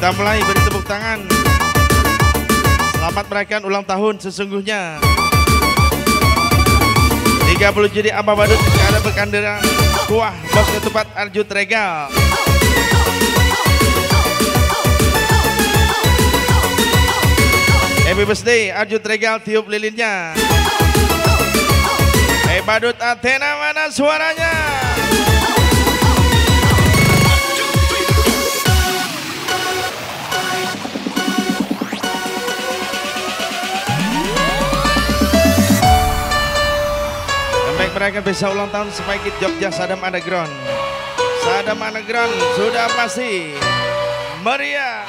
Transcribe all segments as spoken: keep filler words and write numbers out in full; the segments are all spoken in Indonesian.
Gamlai beri tepuk tangan. Selamat merayakan ulang tahun sesungguhnya. tiga puluh Juni Aba Badut ada Bekandera Kuah Bos Ketupat Arjut Regal. Happy birthday Arjut Regal, tiup lilinnya. Hey Badut Athena, mana suaranya? Baik, merayakan pesta ulang tahun Spike It Jogja Sadam Underground. Sadam Underground sudah pasti meriah.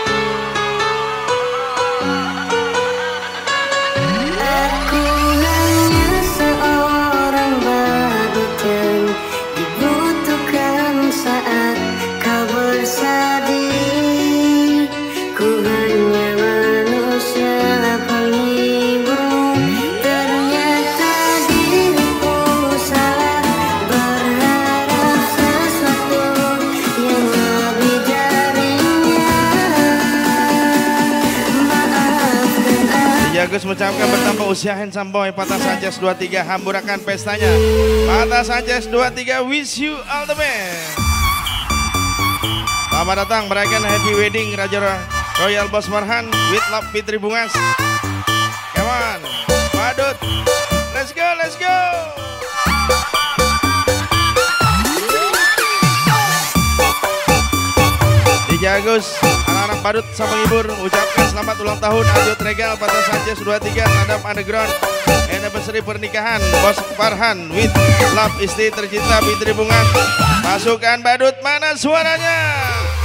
Aku hanya seorang badut yang dibutuhkan saat kau bersedih. Ku hanya manusia penghibur. Ternyata diriku salah berharap sesuatu yang lebih darinya. Maafkan aku. Jagus mengucapkan bertambah usia handsome boy Patah Sanchez dua puluh tiga hamburakan pestanya. Patah Sanchez dua puluh tiga wish you all the best. Selamat datang merayakan happy wedding Raja Royal Bos Farhan with love Fitri Bungas. Come on Badut, let's go let's go. D J Agus, anak-anak Badut sama menghibur ucapkan selamat ulang tahun Arjut Regal Patah Sanchez dua puluh tiga Sadam Underground anniversary pernikahan Bos Farhan with love istri tercinta Fitri Bungas. Pasukan Badut mana suaranya?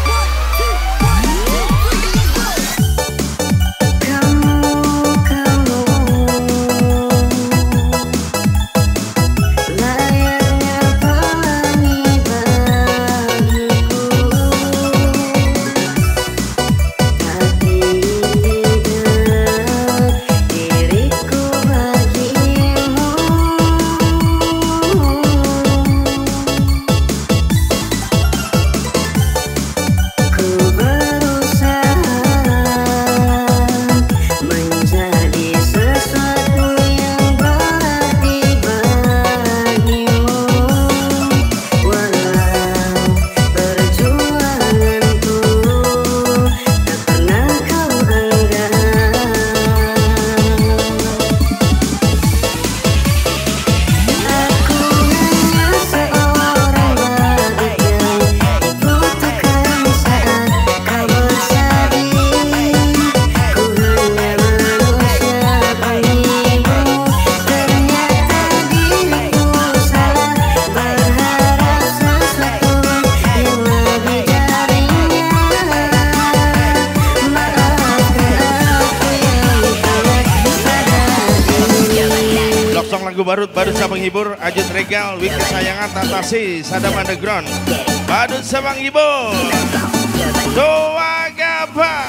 Badut Badut sama menghibur Arjut Regal with kesayangan Tatasi Sadam Underground. Badut sama menghibur Doa Gapa.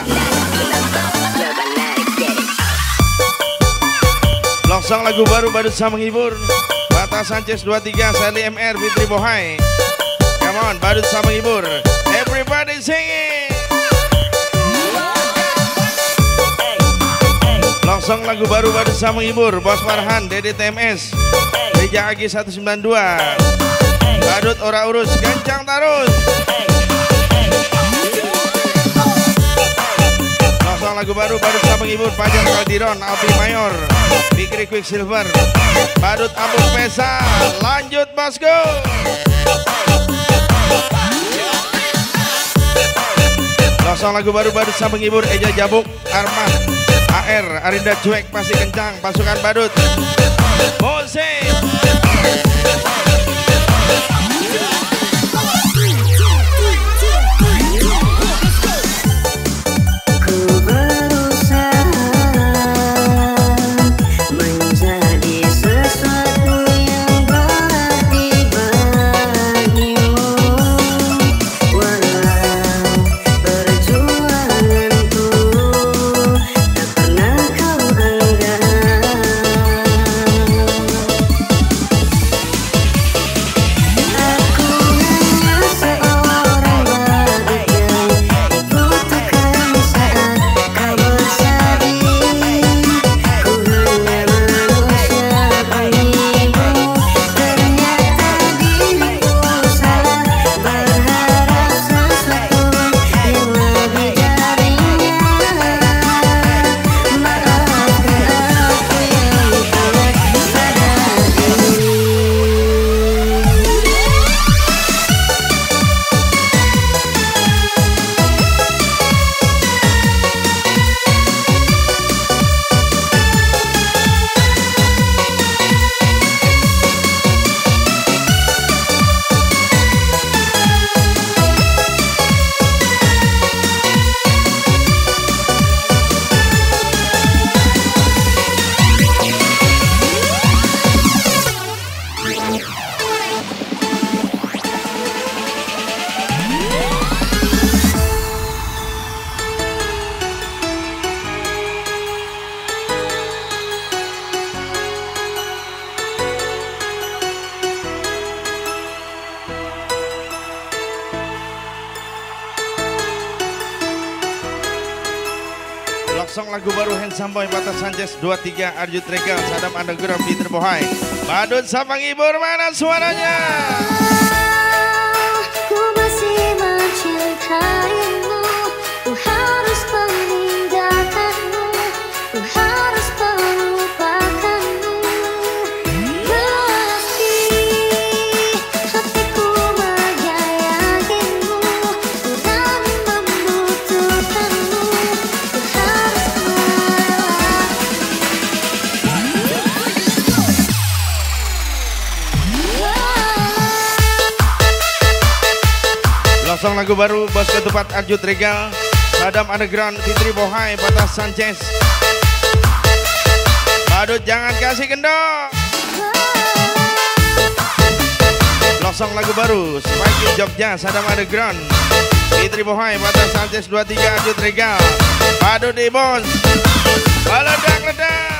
Longsong lagu baru Badut sama menghibur Patah Sanchez dua puluh tiga Sally M R Fitri Bohai. Come on Badut sama menghibur, everybody singing. Longsong lagu baru Badut sama menghibur Bos Farhan Dede T M S Reja Agi seratus sembilan puluh dua. Badut ora urus kencang tarus. Longsong lagu baru Badut sama menghibur Pajar Kaldiron Alpi Mayor Fikri Quicksilver. Badut Ambung Pesa lanjut bosku. Longsong lagu baru Badut sama menghibur Eja Jabuk Armah A R Arinda Cuek pasti kencang. Pasukan Badut Musik. lagu baru Handsome Boy Batas Sanchez dua tiga Arjut Regal Sadam Underground Peter Bohai. Badut Sabang Ibur mana suaranya? Ku masih mencintaimu, ku harus meninggalkanmu, ku harus melupakanmu. Meski hatiku menyayangimu, ku tak membutuhkanmu, ku harus Langsung lagu baru Bos Ketupat Arjut Regal Sadam Underground Fitri Bohai Batas Sanchez. Badut jangan kasih kendor. Langsung lagu baru Spike Jogja Sadam Underground Fitri Bohai Batas Sanchez dua tiga Arjut Regal. Badut di bos meledak-ledak.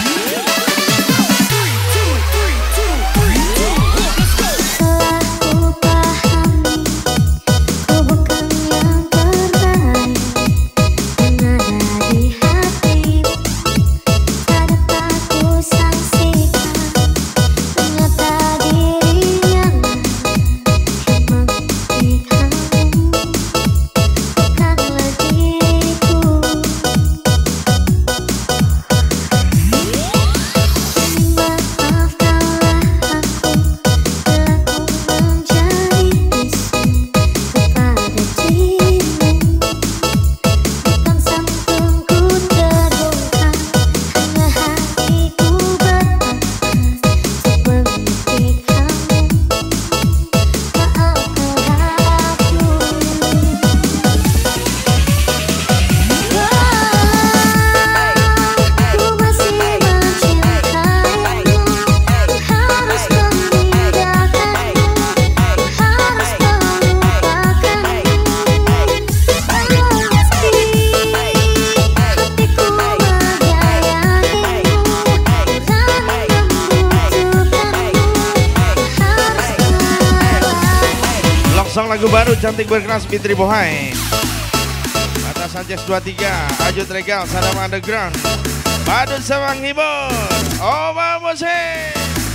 Lagu baru cantik berkeras Fitri Bohai Batas Sanchez dua tiga Arjut Regal Sadam Underground Badut Sabang Ibur. Oh vamos eh.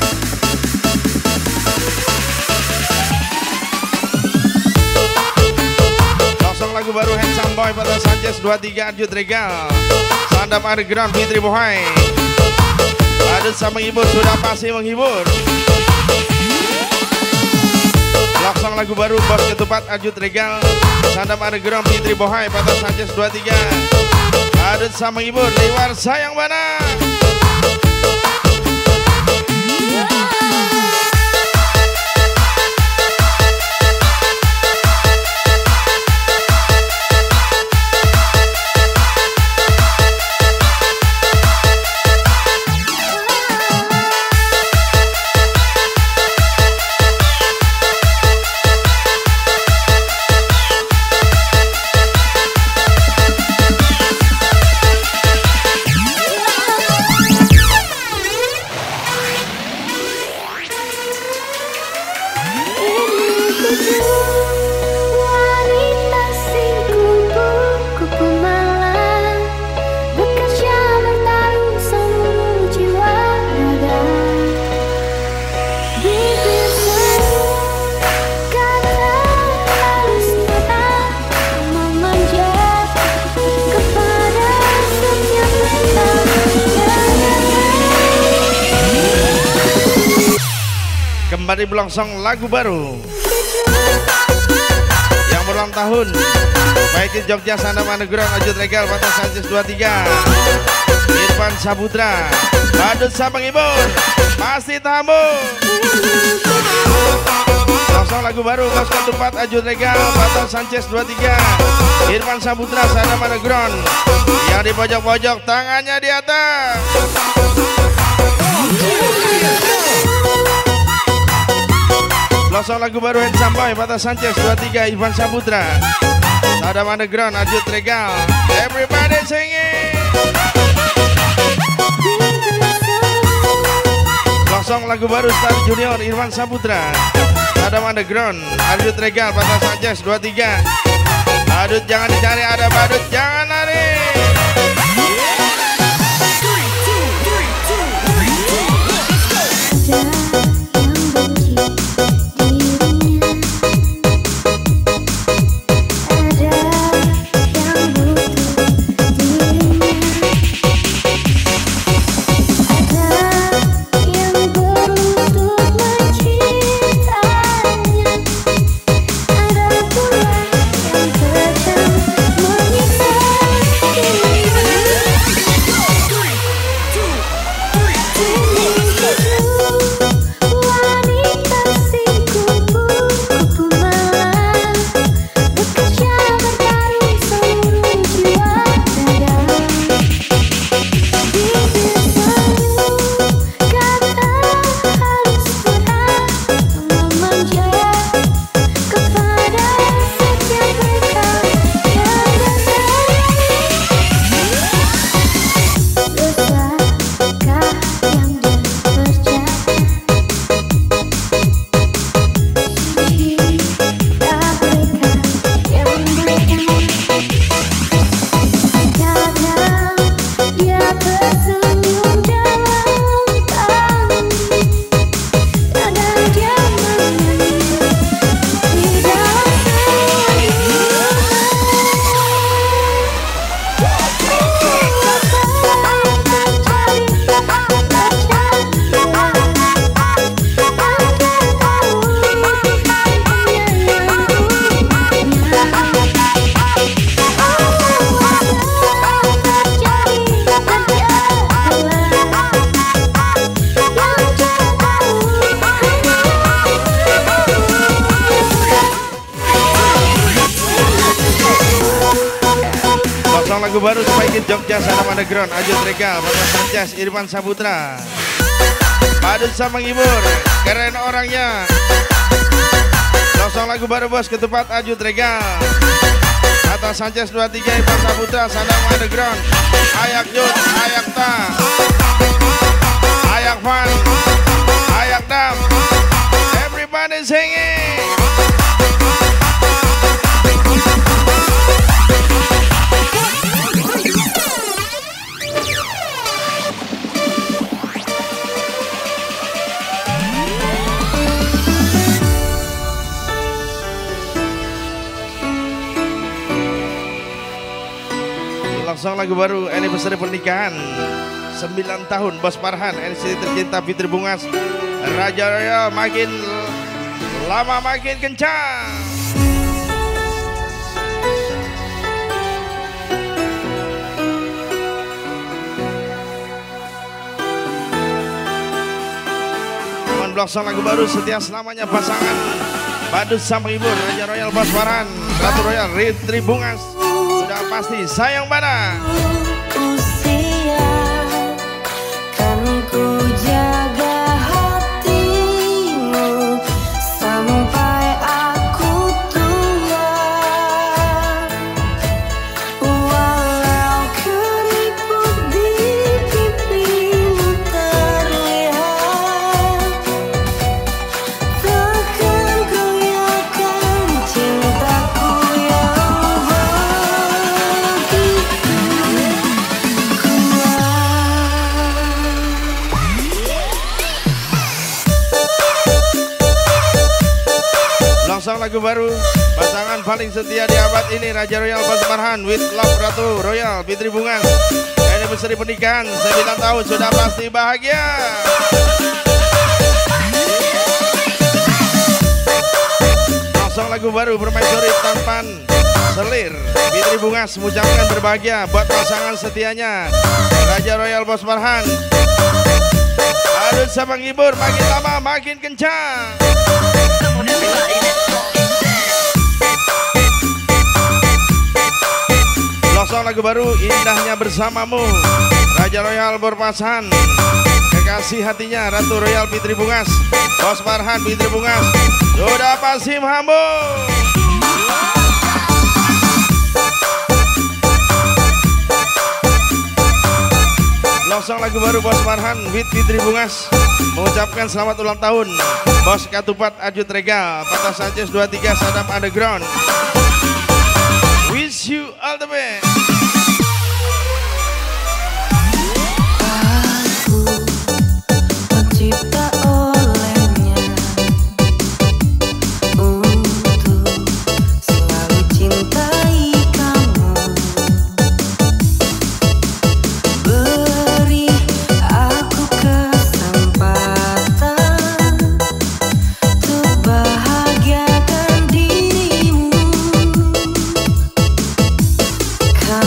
Langsung lagu baru Handsome Boy Batas Sanchez dua tiga Arjut Regal Sadam Underground Fitri Bohai. Badut Sabang Ibur sudah pasti menghibur. Langsung lagu baru Bos Ketupat Arjut Regal Sadam Underground Fitri Bohai Batas Sanchez dua tiga Badut sama Ibur Liwar sayang mana. Kembali belongsong lagu baru yang berulang tahun baik di Jogja Sadam Underground Arjut Regal Batas Sanchez dua tiga Irfan Saputra Badut Sabang Ibur pasti tamu. Langsung lagu baru Bos Ketupat Arjut Regal Batas Sanchez dua tiga Irfan Saputra Sadam Underground yang di pojok-pojok tangannya di atas. Langsung lagu baru Handsome Boy Batas Sanchez dua tiga Irfan Saputra Sadam Underground Arjut Regal. Everybody singing. Langsung lagu baru Star Junior Irfan Saputra Sadam Underground Arjut Regal Batas Sanchez dua tiga Badut jangan dicari, ada badut jangan lari. lagu baru Spike Jogja Sadam Underground, Ajut Regal, Bapak Sanchez, Irfan Saputra. Badut sama menghibur, keren orangnya. Kosong lagu baru bos ketupat Ajut Regal. Kata Sanchez dua tiga, Irfan Saputra, Sadam Underground. Ayak Jut, Ayak Ta, Ayak Fan, Ayak Dam. Everybody singing. Langsung lagu baru anniversary pernikahan sembilan tahun Bos Farhan, N C T tercinta Fitri Bungas, Raja Royal makin lama makin kencang. Langsung lagu baru setia selamanya pasangan Badut sama Ibu, Raja Royal Bos Farhan, Ratu Royal Fitri Bungas. Sudah pasti sayang mana. Usia kan ku jaga hatimu sampai aku tua, walau keriput di pipimu terlihat, takkan goyahkan cintaku yang Langsung lagu baru pasangan paling setia di abad ini, Raja Royal Bos Farhan with Love Ratu Royal Fitri Bungas. Anniversary pernikahan sembilan tahun, sudah pasti bahagia. Langsung lagu baru Permaisuri Tampan Selir Fitri Bungas mengucapkan berbahagia buat pasangan setianya Raja Royal Bos Farhan. Adut sama menghibur, makin lama makin kencang. Langsung lagu baru Indahnya Bersamamu, Raja Royal Berpasan, Kekasih Hatinya Ratu Royal Fitri Bungas, Bos Farhan Fitri Bungas. Sudah pasti mampu. Langsung lagu baru Bos Farhan with Fitri Bungas mengucapkan selamat ulang tahun Bos Ketupat Ajut Regal, Patah Sanchez dua tiga Sadam Underground. Wish you all the best. aku tercipta olehnya untuk selalu cintai kamu. Beri aku kesempatan untuk bahagiakan dirimu.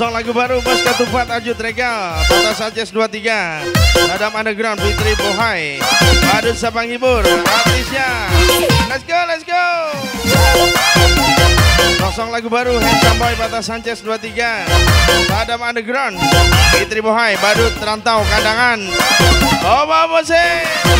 Longsong lagu baru Bos Ketupat Ajut Regal, Tata Sanchez dua tiga, Sadam Underground Fitri Bohai, Badut Sabang Hibur, artisnya. Let's go, let's go. Longsong lagu baru Handsome Boy Tata Sanchez dua tiga, Sadam Underground Fitri Bohai, Badut Rantau Kandangan. Oh, vamos eh.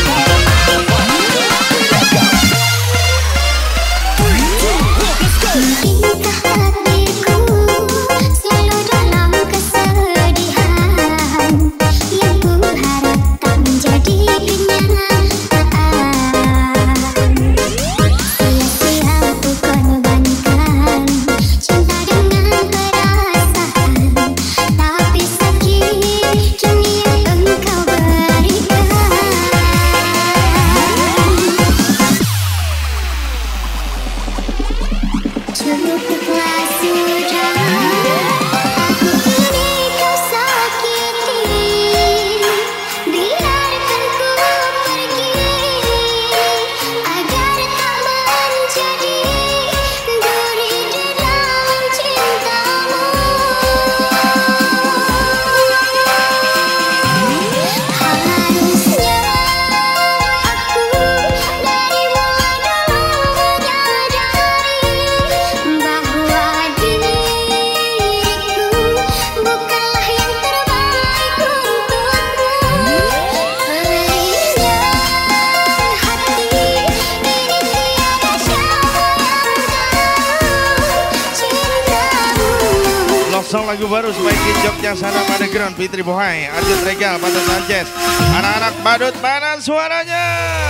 Longsong lagu baru sebagai Jogja Sadam Underground Fitri Bohai, Ajut Regal, Tata Sanchez. Anak-anak badut mana suaranya?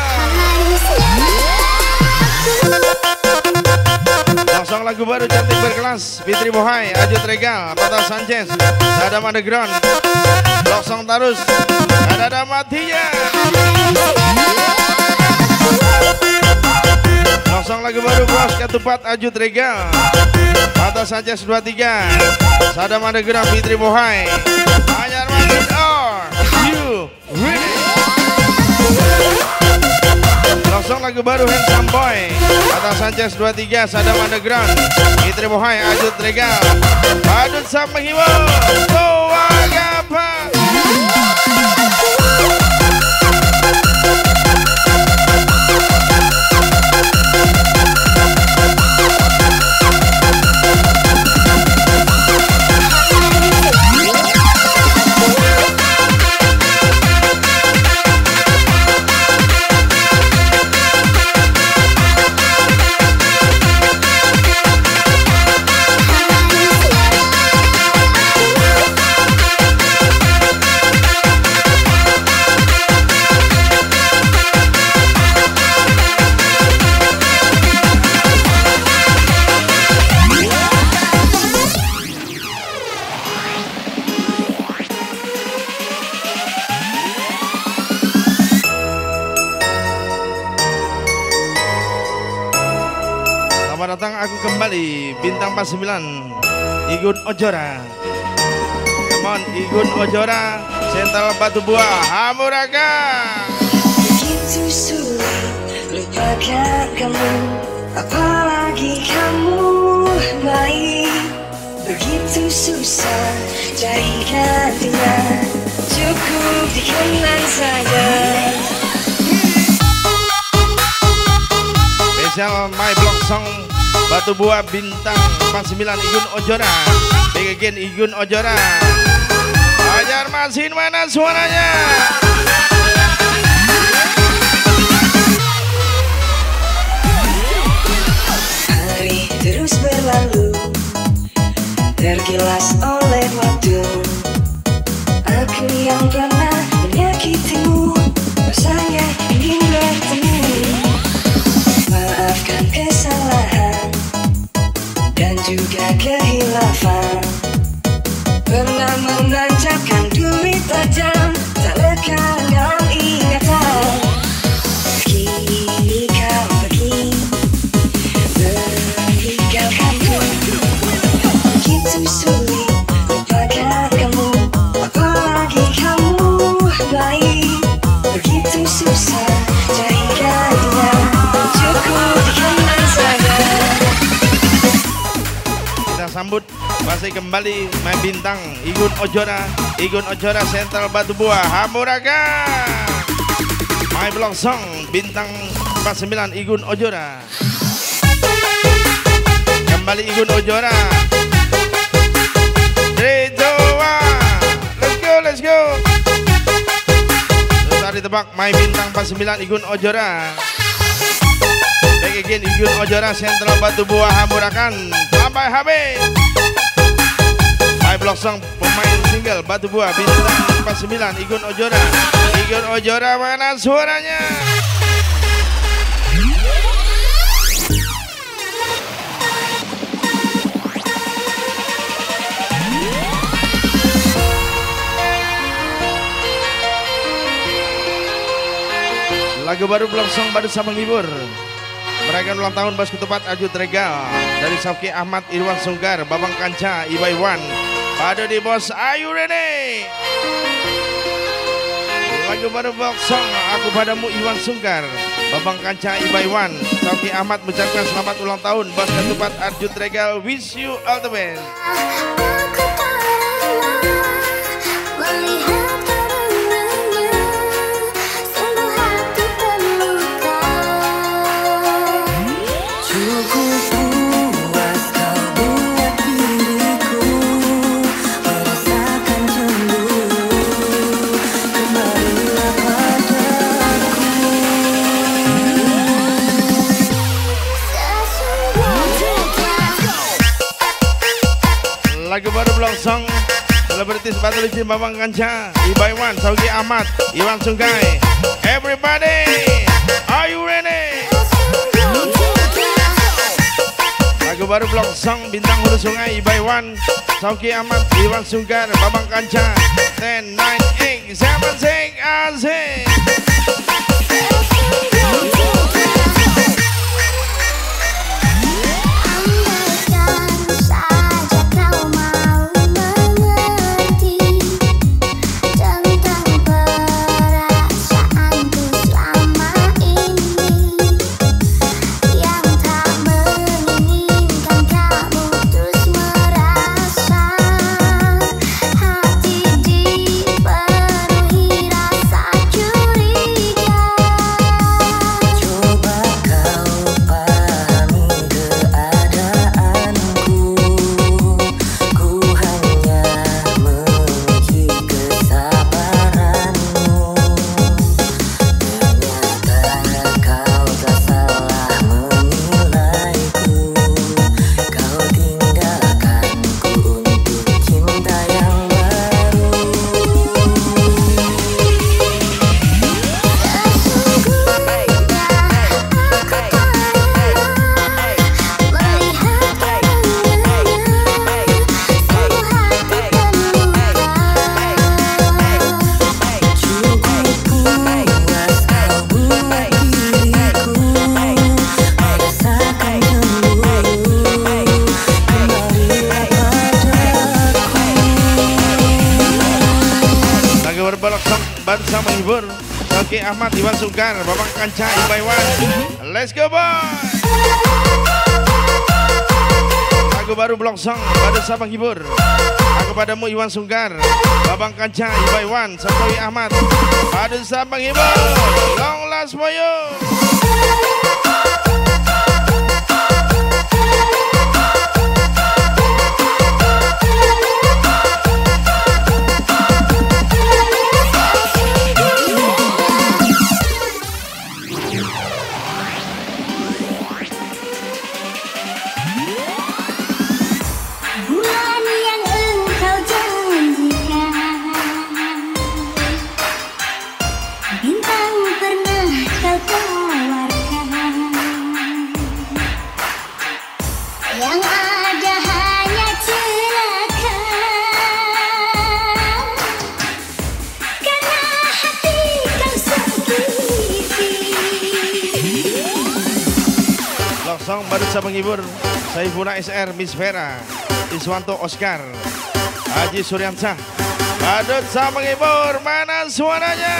Longsong lagu baru cantik berkelas Fitri Bohai, Ajut Regal, Tata Sanchez, Sadam Underground. Longsong terus, ada matinya. Longsong lagu baru Bos Ketupat Ajut Regal, Tata Sanchez dua tiga, Sadam Underground Fitri Bohai. Anyar Madrid, are you ready? Longsong lagu baru Handsome Boy, Tata Sanchez dua tiga, Sadam Underground Fitri Bohai, Ajut Regal, Badut Sabang Hibur, Kowagapa. Selamat datang, aku kembali Bintang empat sembilan Igun Ojora. Come on Igun Ojora, Sentral Batu Buah, Hamuraga. Begitu sulit lupakan kamu, apalagi kamu baik. Begitu susah cari gantinya, cukup dikenang saja. Spesial My Block Song Batu Buah Bintang empat sembilan Igun Ojora, Big Again Igun Ojora. Ajar Masin mana suaranya? Hari terus berlalu, tergilas oleh waktu. Aku yang pernah menyakitimu, rasanya ingin bertemu. Maafkan kesalahan dan juga kehilafan. Pernah menancapkan duri tajam, tak lekang dalam ingatan. Kini kau pergi, meninggalkanku. Begitu sulit lupakan kamu, apalagi kamu baik. Begitu susah cari gantinya, cukup dikenang sambut masih kembali main bintang Igun Ojora, Igun Ojora Sentral Batu Buah Hamuraga. My Block Song bintang empat puluh sembilan Igun Ojora. Kembali Igun Ojora. three, two, one. Let's go, let's go. Susah ditebak My bintang empat puluh sembilan Igun Ojora. Back again Igun Ojora Sentral Batu Buah Hamurakan sampai habis. My Block Song pemain single Batu Buah bintang empat puluh sembilan Igun Ojora. Igun Ojora mana suaranya? Lagu baru Block Song baru sama menghibur. Merayakan ulang tahun Bos Ketupat Ajut Regal dari Safki Ahmad Irwan Sungkar, Babang Kanca Ibai Wan. Pada di Bos, are you ready? Lagu baru Block Song Aku Padamu Irwan Sungkar, Babang Kanca Ibai Wan. Safki Ahmad mengucapkan selamat ulang tahun Bos Ketupat Ajut Regal. Wish you all the best. Lagu baru Block Song selebritis Batu Licin Babang Kanca Ibai Wan, Safki Ahmad Irwan Sungkai. Everybody, are you ready? Lagu baru Block Song bintang hulu sungai Ibai Wan, Safki Ahmad Irwan Sungkar, Babang Kanca. Ten, nine, eight, seven, six, asik. Bersama menghibur Safki Ahmad Irwan Sungkar, Babang Kanca Ibai Wan. Let's go boy. Lagu baru Block Song baru sama menghibur. Aku Padamu Irwan Sungkar, Babang Kanca Ibai Wan, Safki Ahmad baru sama menghibur. Long last for you. Song baru bisa menghibur Saifullah S R, Miss Vera, Iswanto Oscar, Haji Suryansah. Badut sama menghibur, mana suaranya?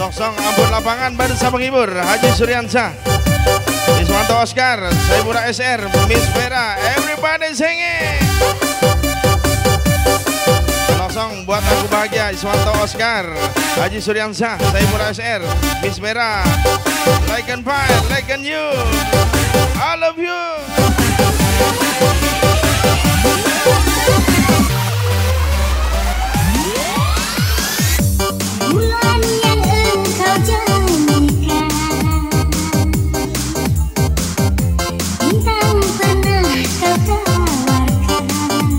Longsong Ambon Lapangan Badut sang penghibur Haji Suryansyah, Iswanto Oscar, Saipura S R, Miss Vera, everybody singing. Longsong buat aku bahagia Iswanto Oscar, Haji Suryansyah, Saipura S R, Miss Vera, like and fire, like and you, I love you. Bulan yang engkau janjikan, bintang pernah kau tawarkan,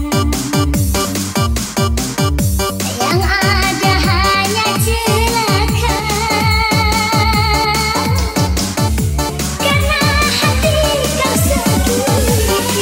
yang ada hanya celaka, karena hati kau sakiti.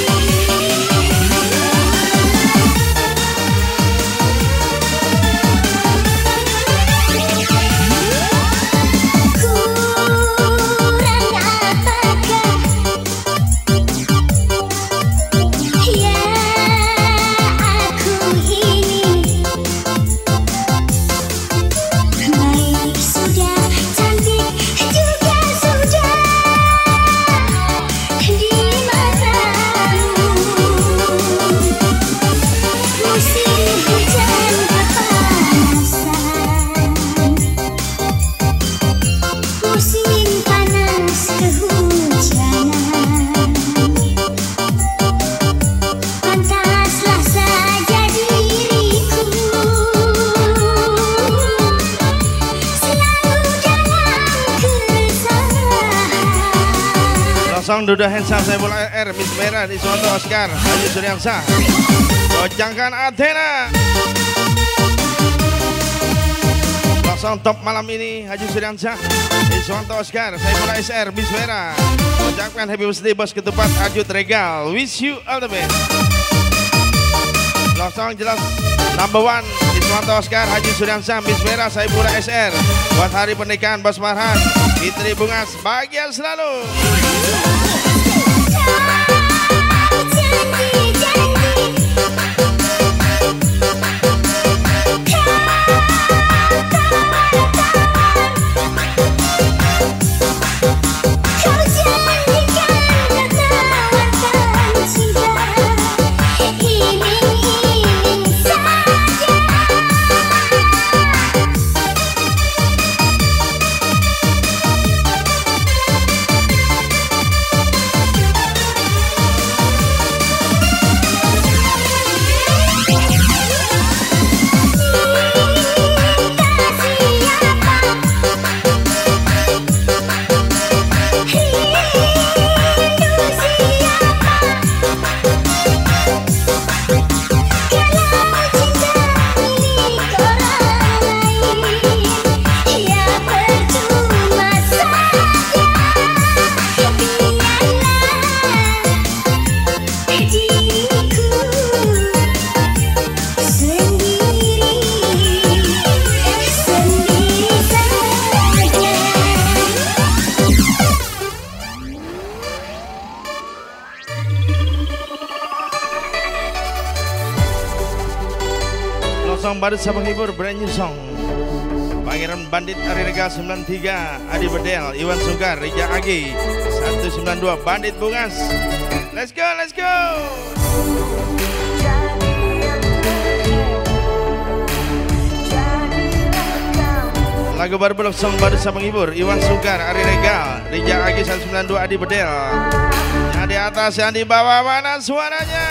Longsong Duda Handsome, Saipula R, Miss Vera, Iswanto Oscar, Haji Suryansyah, goncangkan Athena. Longsong top malam ini Haji Suryansyah, Iswanto Oscar, Saipula S R, Miss Vera, ucapkan happy birthday bos ketupat Adjut Regal, wish you all the best. Longsong jelas number one Iswanto Oscar, Haji Suryansyah, Miss Vera, Saipura S R, buat hari pernikahan Bos Farhan, Fitri Bungas, bahagia selalu. Longsong Badut sang penghibur brand new song Pangeran Bandit Ari Regal sembilan tiga, Adi Bedel, Iwan Sugar, Rija Agi seratus sembilan puluh dua, Bandit Bungas. Let's go, let's go. Lagu baru Longsong Badut sang penghibur Iwan Sugar, Ari Regal, Rija Agi seratus sembilan puluh dua, Adi Bedel. Yang di atas, yang di bawah, mana suaranya?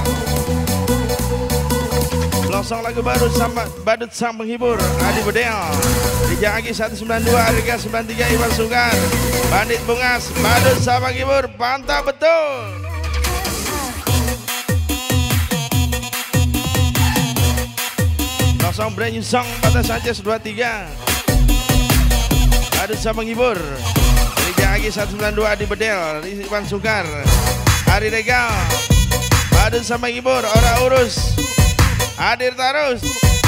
Longsong lagu baru sama Badut sang penghibur Adi Bedel, Rija Agi seratus sembilan puluh dua, Arga sembilan tiga, Iwan Sugar, Bandit Bungas, Badut sang penghibur, mantap betul. Longsong brand new song Batas Sanchez dua tiga, Badut sang penghibur Rija Agi seratus sembilan puluh dua, Adi Bedel, Iwan Sugar, Ari Regal, Badut sang penghibur, Ora Urus, hadir terus.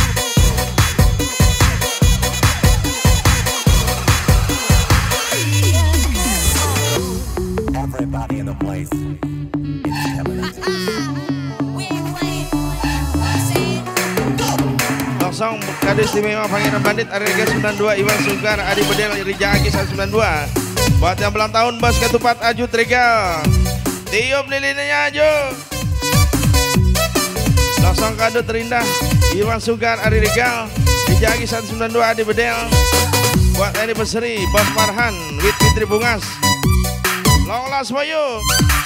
Everybody in the place. Longsong kado istimewa Pangeran Bandit Arega sembilan dua Iwan Sungkar Adi Bedel Rija Agi seratus sembilan puluh dua. Buat yang belang tahun Bos Ketupat Aju Regal. Tiup lilinnya Aju. Longsong kado terindah Iwan Sungkar Adi Regal Rija Agi seratus sembilan puluh dua Adi Bedel. Buat anniversary Bos Farhan with Fitri Bungas. Long last for you.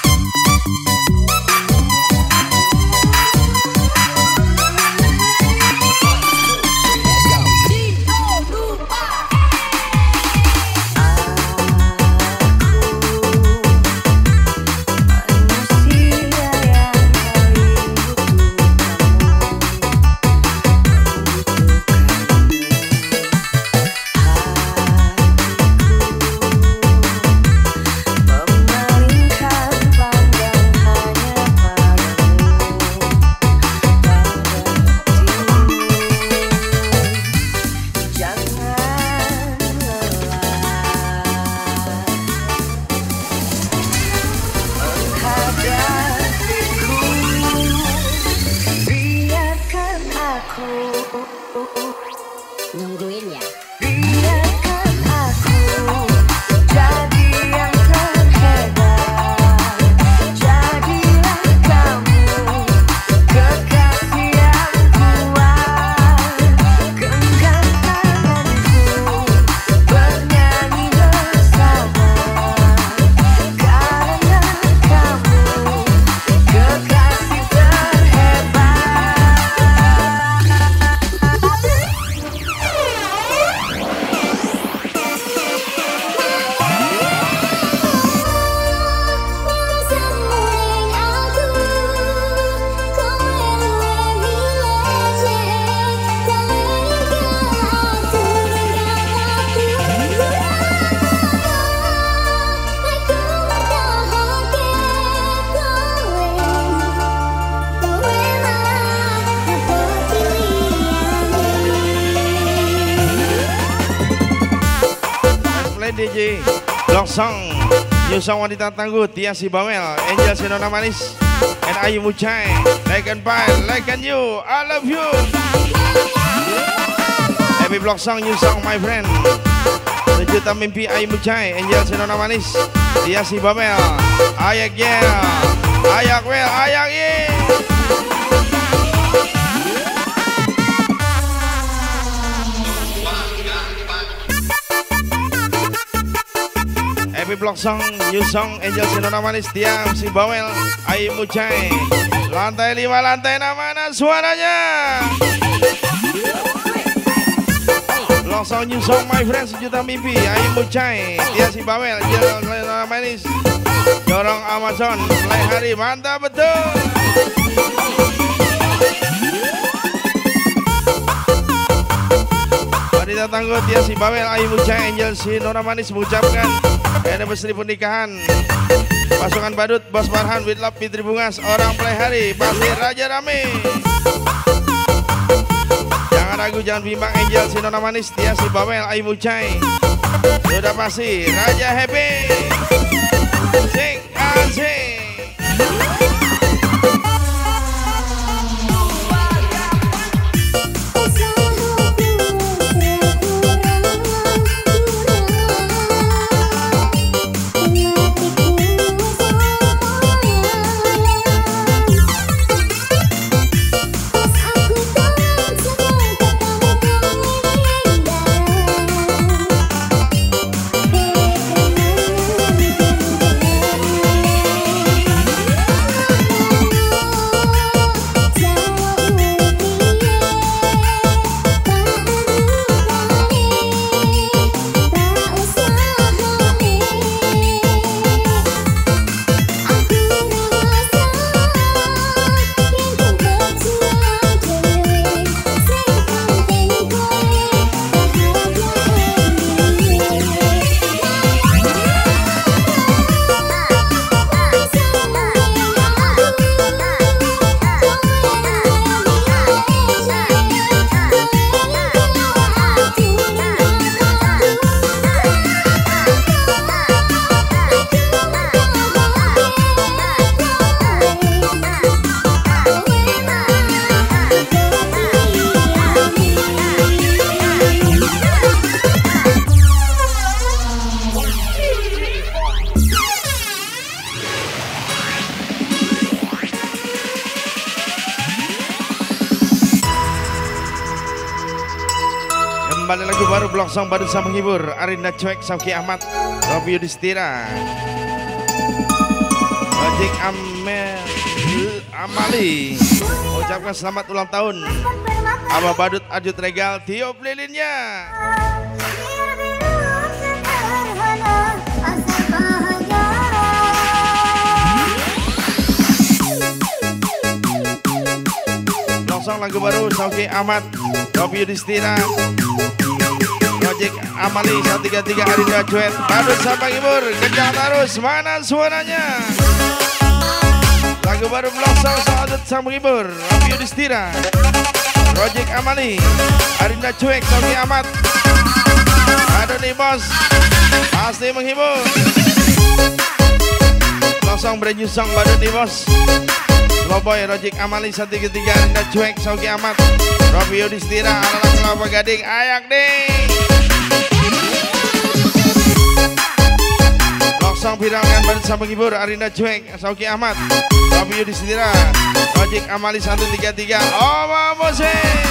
Nungguin ya. Biarkan aku jadi yang terhebat. Jadilah kamu kekasih yang kuat. Genggam tanganku bernyanyi bersama. Karena kamu kekasih terhebat. Semuanya aku, kau lebih leceh, Play D J Longsong Yusong Wanita Tangguh Tiasi Bawel Angel Sinona Manis and Ayu Mucai Like and Pile Like and You I love you. Happy Block Song Yusong my friend. Sejuta mimpi Ayu Mucai Angel Sinona Manis Tiasi Bawel Ayak yeah Ayak well Ayak yeah. Happy Block Song, New Song, Angel Sinona Manis, Tiam, si Bawel, Ayu Mucai. Lantai lima, lantai enam, mana suaranya? Block Song, New Song, my friend, sejuta mimpi, Ayu Mucai, Tiam, si Bawel, Angel Sinona Manis. Dorong Amazon, mulai hari, mantap betul. Wanita Tangguh, Tiam, si Bawel, Ayu Mucai, Angel Sinona Manis mengucapkan anniversary pernikahan pasukan badut Bos Farhan with Love Fitri Bungas orang play hari pasti Raja Rame. Jangan ragu jangan bimbang Angel Sinona Manis Tiasi Bawel Ayu Mucai sudah pasti Raja Happy sing asik. Kembali lagu baru Blok Song baru sama menghibur Arinda Cuek, Sauki Ahmad, Robi Yudhistira, Ojek Amel Amali. Ucapkan selamat ulang tahun Abah Badut Ajut Regal, tiup lilinnya. Blok Song lagu baru Sauki Ahmad, Robi Yudhistira, Ojek Amali satu tiga tiga Arinda Cuek, Badut sama menghibur, kejar terus, mana suaranya? Lagu baru Blok Song Badut sama menghibur, Robi Yudhistira, Ojek Amali, Arinda Cuek, Sauki Ahmad. Aduh nih bos, pasti menghibur. Blok Song brand new song Badut nih bos. Loboy, Ojek Amali satu tiga tiga Arinda Cuek, Sauki Ahmad, Robi Yudhistira, anak Kelapa Gading, ayak deh. Song viralkan Badut sama menghibur Arinda Cuek, Sauki Ahmad, Robi Yudhistira, Ojek Amali satu tiga tiga. Oh mabose.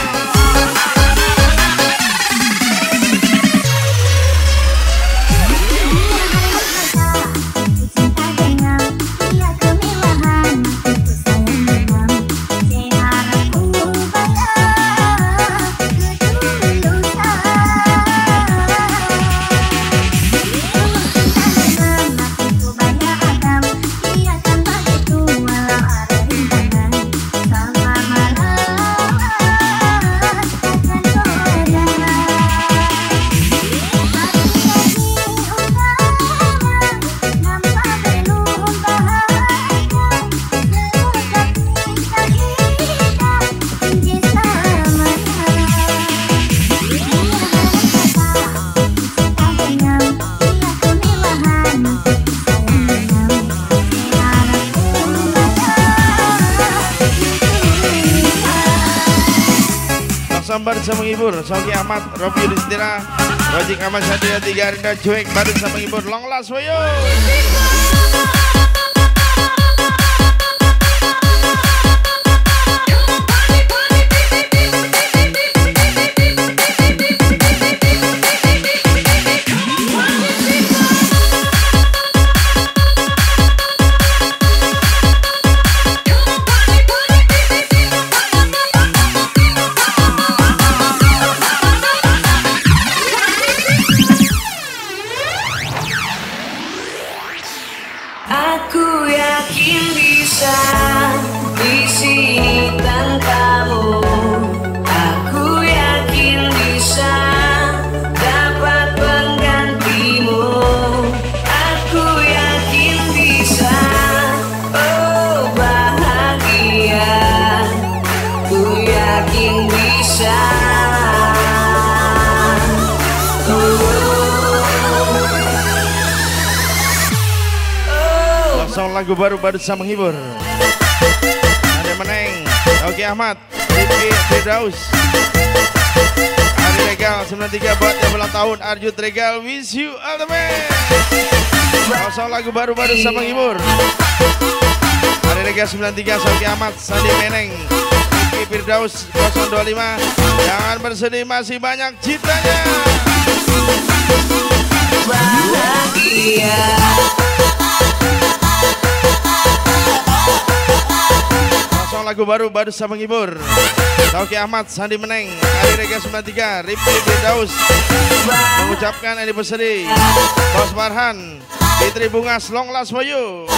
Badut sama menghibur Sauki Ahmad, Robi Yudhistira, Ojek Amali satu tiga tiga Arinda Cuek, Badut sama menghibur. Long last for you. Aku yakin bisa di sini tanpamu. Aku yakin bisa dapat penggantimu. Aku yakin bisa, oh bahagia. Aku yakin bisa. Song lagu baru Badut sama menghibur. Ada Meneng, Sauki Ahmad, Rizky Firdaus, Ari Regal sembilan tiga buat yang ulang tahun Arjut Regal, wish you all the best. Song lagu baru Badut sama menghibur. Ari Regal sembilan tiga, Sauki Ahmad, Sandi Meneng, Rizky Firdaus nol dua lima. Jangan bersedih, masih banyak cintanya. Bahagia. Lagu baru Badut sama menghibur. Sauki Ahmad, Sandi Meneng, Ari Regal sembilan tiga, Rizky Firdaus mengucapkan anniversary Bos Farhan, Fitri Bungas, long last for you.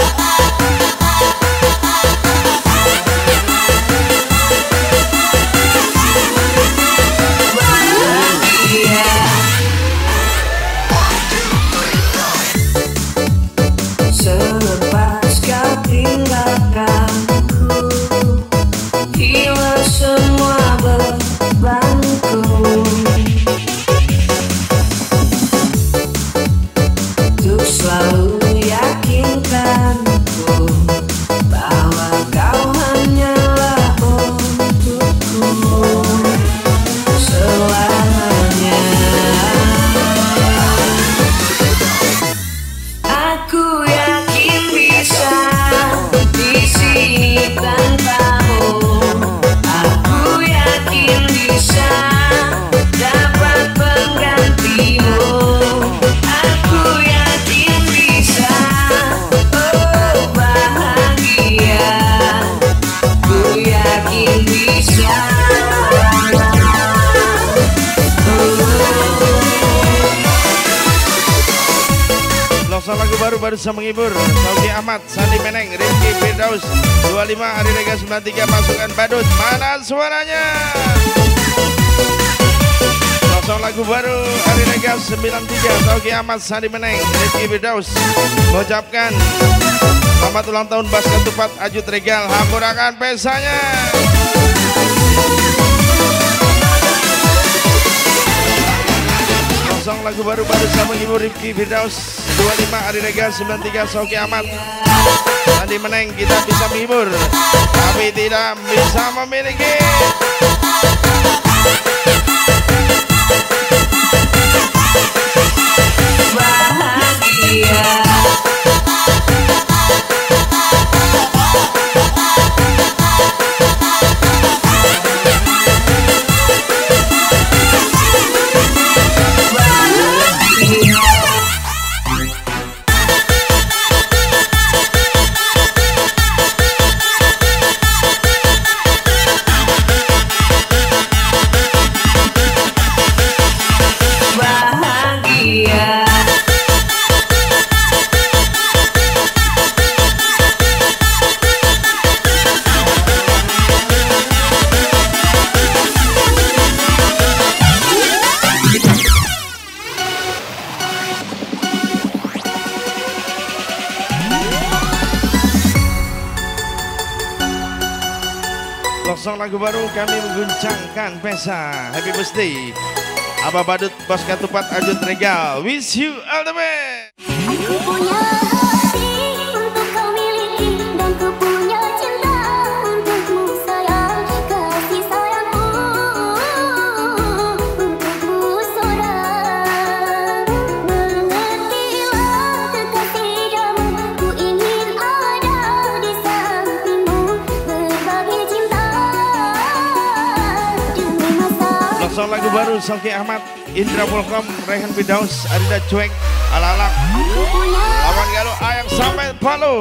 Selepas kau tinggalkanku, hilang semua bebanku. Untuk selalu yakinkanku baru baru sama menghibur. Sauki Ahmad, Sandi Meneng, Rizky Firdaus dua puluh lima, Ari Rega sembilan puluh tiga, pasukan badut. Mana suaranya? Kosong lagu baru Ari Rega sembilan puluh tiga, Sauki Ahmad, Sandi Meneng, Rizky Firdaus mengucapkan selamat ulang tahun Bas Ketupat Ajut Regal. Hampurakan pesanya. Kosong lagu baru baru sama menghibur Rizky Firdaus dua puluh lima, Ari Rega sembilan puluh tiga, Sauki Ahmad, Sandi Meneng. Kita bisa menghibur tapi tidak bisa memiliki. Bahagia. Kosong lagu baru kami mengguncangkan pesa. Happy birthday Abah Badut Bos Ketupat Ajut Regal. Wish you all the best. Aku punya hati untuk kau miliki, dan ku punya cinta untukmu sayang. Kasih sayangku untukmu seorang. Mengertilah kekasih jamu, ku ingin ada di sampingmu, berbagi cinta demi masa. Kosong lagu baru Sauki Ahmad, Indra Volkom, Rehan Firdaus, Arida Cuek, Alalak, Lawan Galuh, Ayang sampai Palu.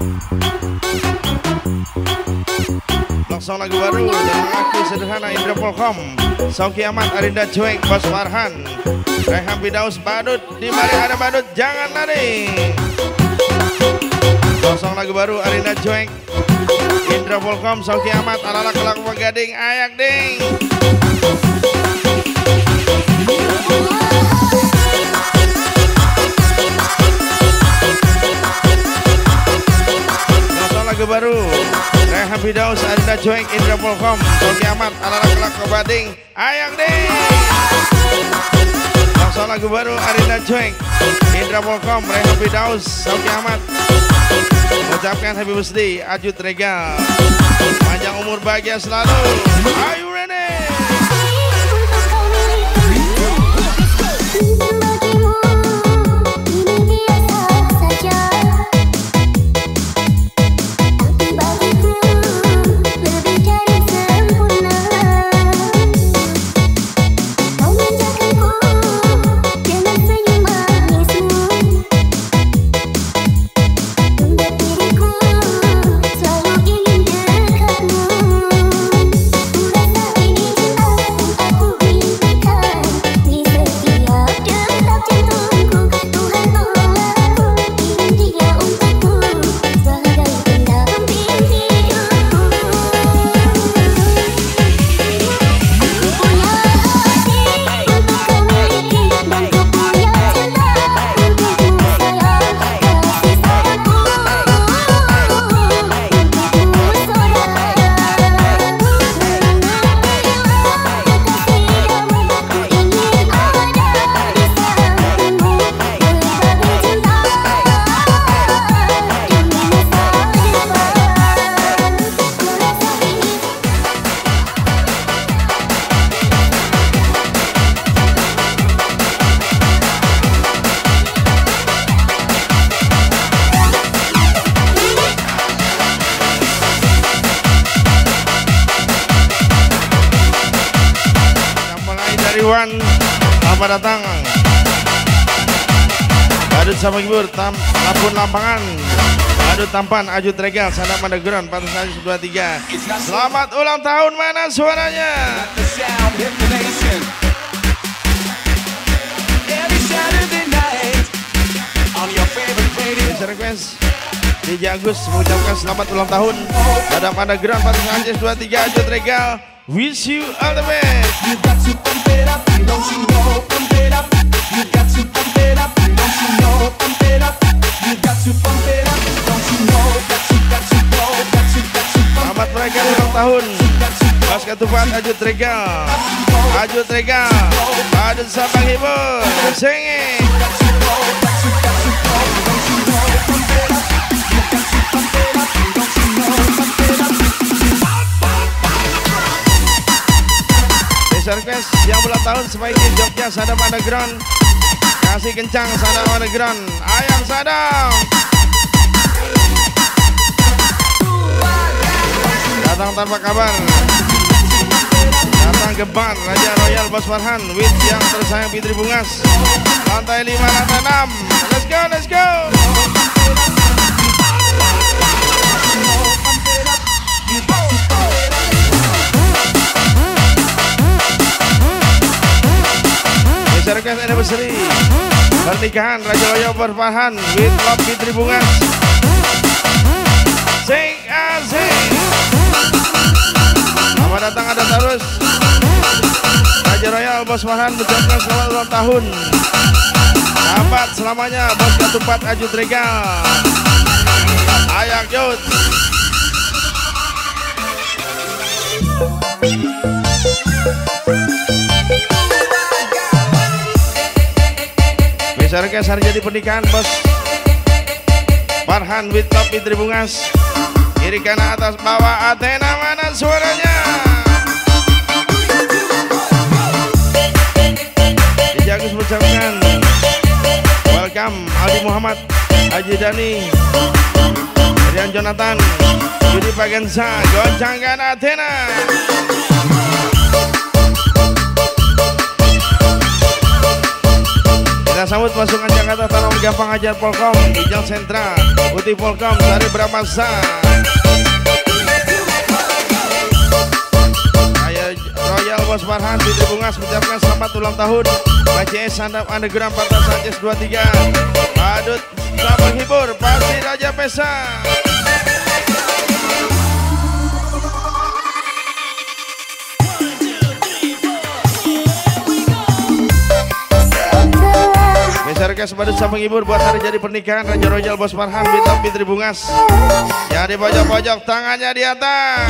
Kosong lagu baru dari laki sederhana Indra Volkom, Sauki Ahmad, Arida Cuek, Bos Farhan, Rehan Firdaus, Badut. Di mari ada badut jangan lari. Kosong lagu baru Arida Cuek, Indra Volkom, Sauki Ahmad, Alalak, Laku Gading, Ayak Ding. Kosong lagu baru Rehan Firdaus, Arida Cuek, Indra Volkom, Sauki Ahmad, Alalak, Laku Gading, Ayak Ding. Kosong lagu baru Arida Cuek, Indra Volkom, Rehan Firdaus, Sauki Ahmad mengucapkan happy birthday Ajut Regal. Panjang umur bahagia selalu. Are you ready? Bagimu ini biasa saja, tapi bagiku lebih dari sempurna. Kau manjakanku dengan senyum manismu, membuat diriku selalu ingin dekatmu. Ku rasa ini cinta yang aku impikan di setiap detak jantungku. Tuhan tolonglah aku, ingin dia untukku sebagai pendamping hidupku. Ku punya hati untuk kau miliki, dan ku punya cinta untukmu sayang. Kasih sayangku untukmu seorang. Kita mulai dari Wan. Selamat datang Badut sama Hibur, Tam, Lampun Lampangan, Badut Tampan, Ajut Regal, Sandang Underground, Pantas Ajut dua puluh tiga. Selamat ulang tahun, mana suaranya? The sound hit the nation. Every Saturday night on your favorite radio Special request D J Agus mengucapkan selamat ulang tahun. Ada pada Grand Patas Anjes dua tiga Ajut Regal. Wish you all the best. You got to pump it up, don't you know? Pump it up. You got to pump it up, don't you know? Pump it up. You got to pump it up, don't you know? Got to, got to know, got to, got to pump. Selamat merayakan ulang tahun Bos Ketupat Ajut Regal. Ajut Regal Adut Sabang Hibur Singi. Special request yang ulang tahun sebaiknya Jogja Sadam Underground. Kasih kencang Sadam Underground. Ayam Sadam datang tanpa kabar. Datang geban Raja Royal Bos Farhan with yang tersayang Fitri Bungas. Lantai lima, lantai enam. Let's go, let's go. Special request anniversary pernikahan Raja Royal Bos Farhan with Love Fitri Bungas. Sing asik. Selamat datang ada terus Raja Royal Bos Farhan mengucapkan selamat ulang tahun. Sahabat selamanya Bos Ketupat Ajut Regal. Ayak Yud. Bisa request hari jadi pernikahan Bos Farhan with Love Fitri Bungas. Kiri kanan atas bawah Athena mana suaranya? Dijagus mengucapkan welcome Aldi Muhammad, Haji Dani, Rian Jonathan, Yudi Pagensa, goncangkan Athena. Kita sambut pasukan Jakarta Tanah Gampang Ajar Polkom, Ijal Sentra, Uti Polkom dari Bramasa. Royal Bos Farhan Fitri Bungas mengucapkan selamat ulang tahun. B C S Sandap Underground Patas Anjes dua tiga. Adut Sabang Hibur pasti Raja Pesa. Request Badut Sabang Hibur buat hari jadi pernikahan Raja Royal Bos Farhan Bintang Fitri Bungas. Yang di pojok-pojok tangannya di atas.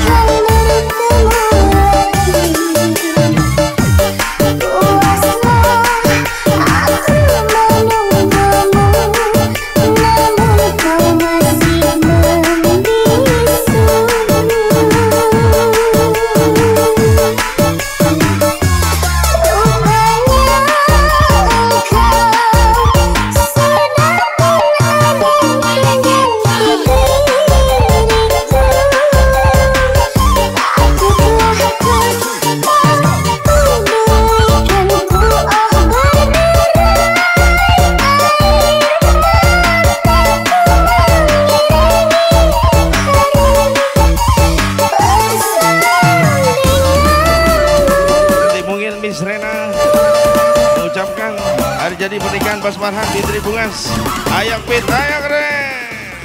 Jadi pernikahan Bos Farhan Fitri Bungas. Ayak pit, ayak keren.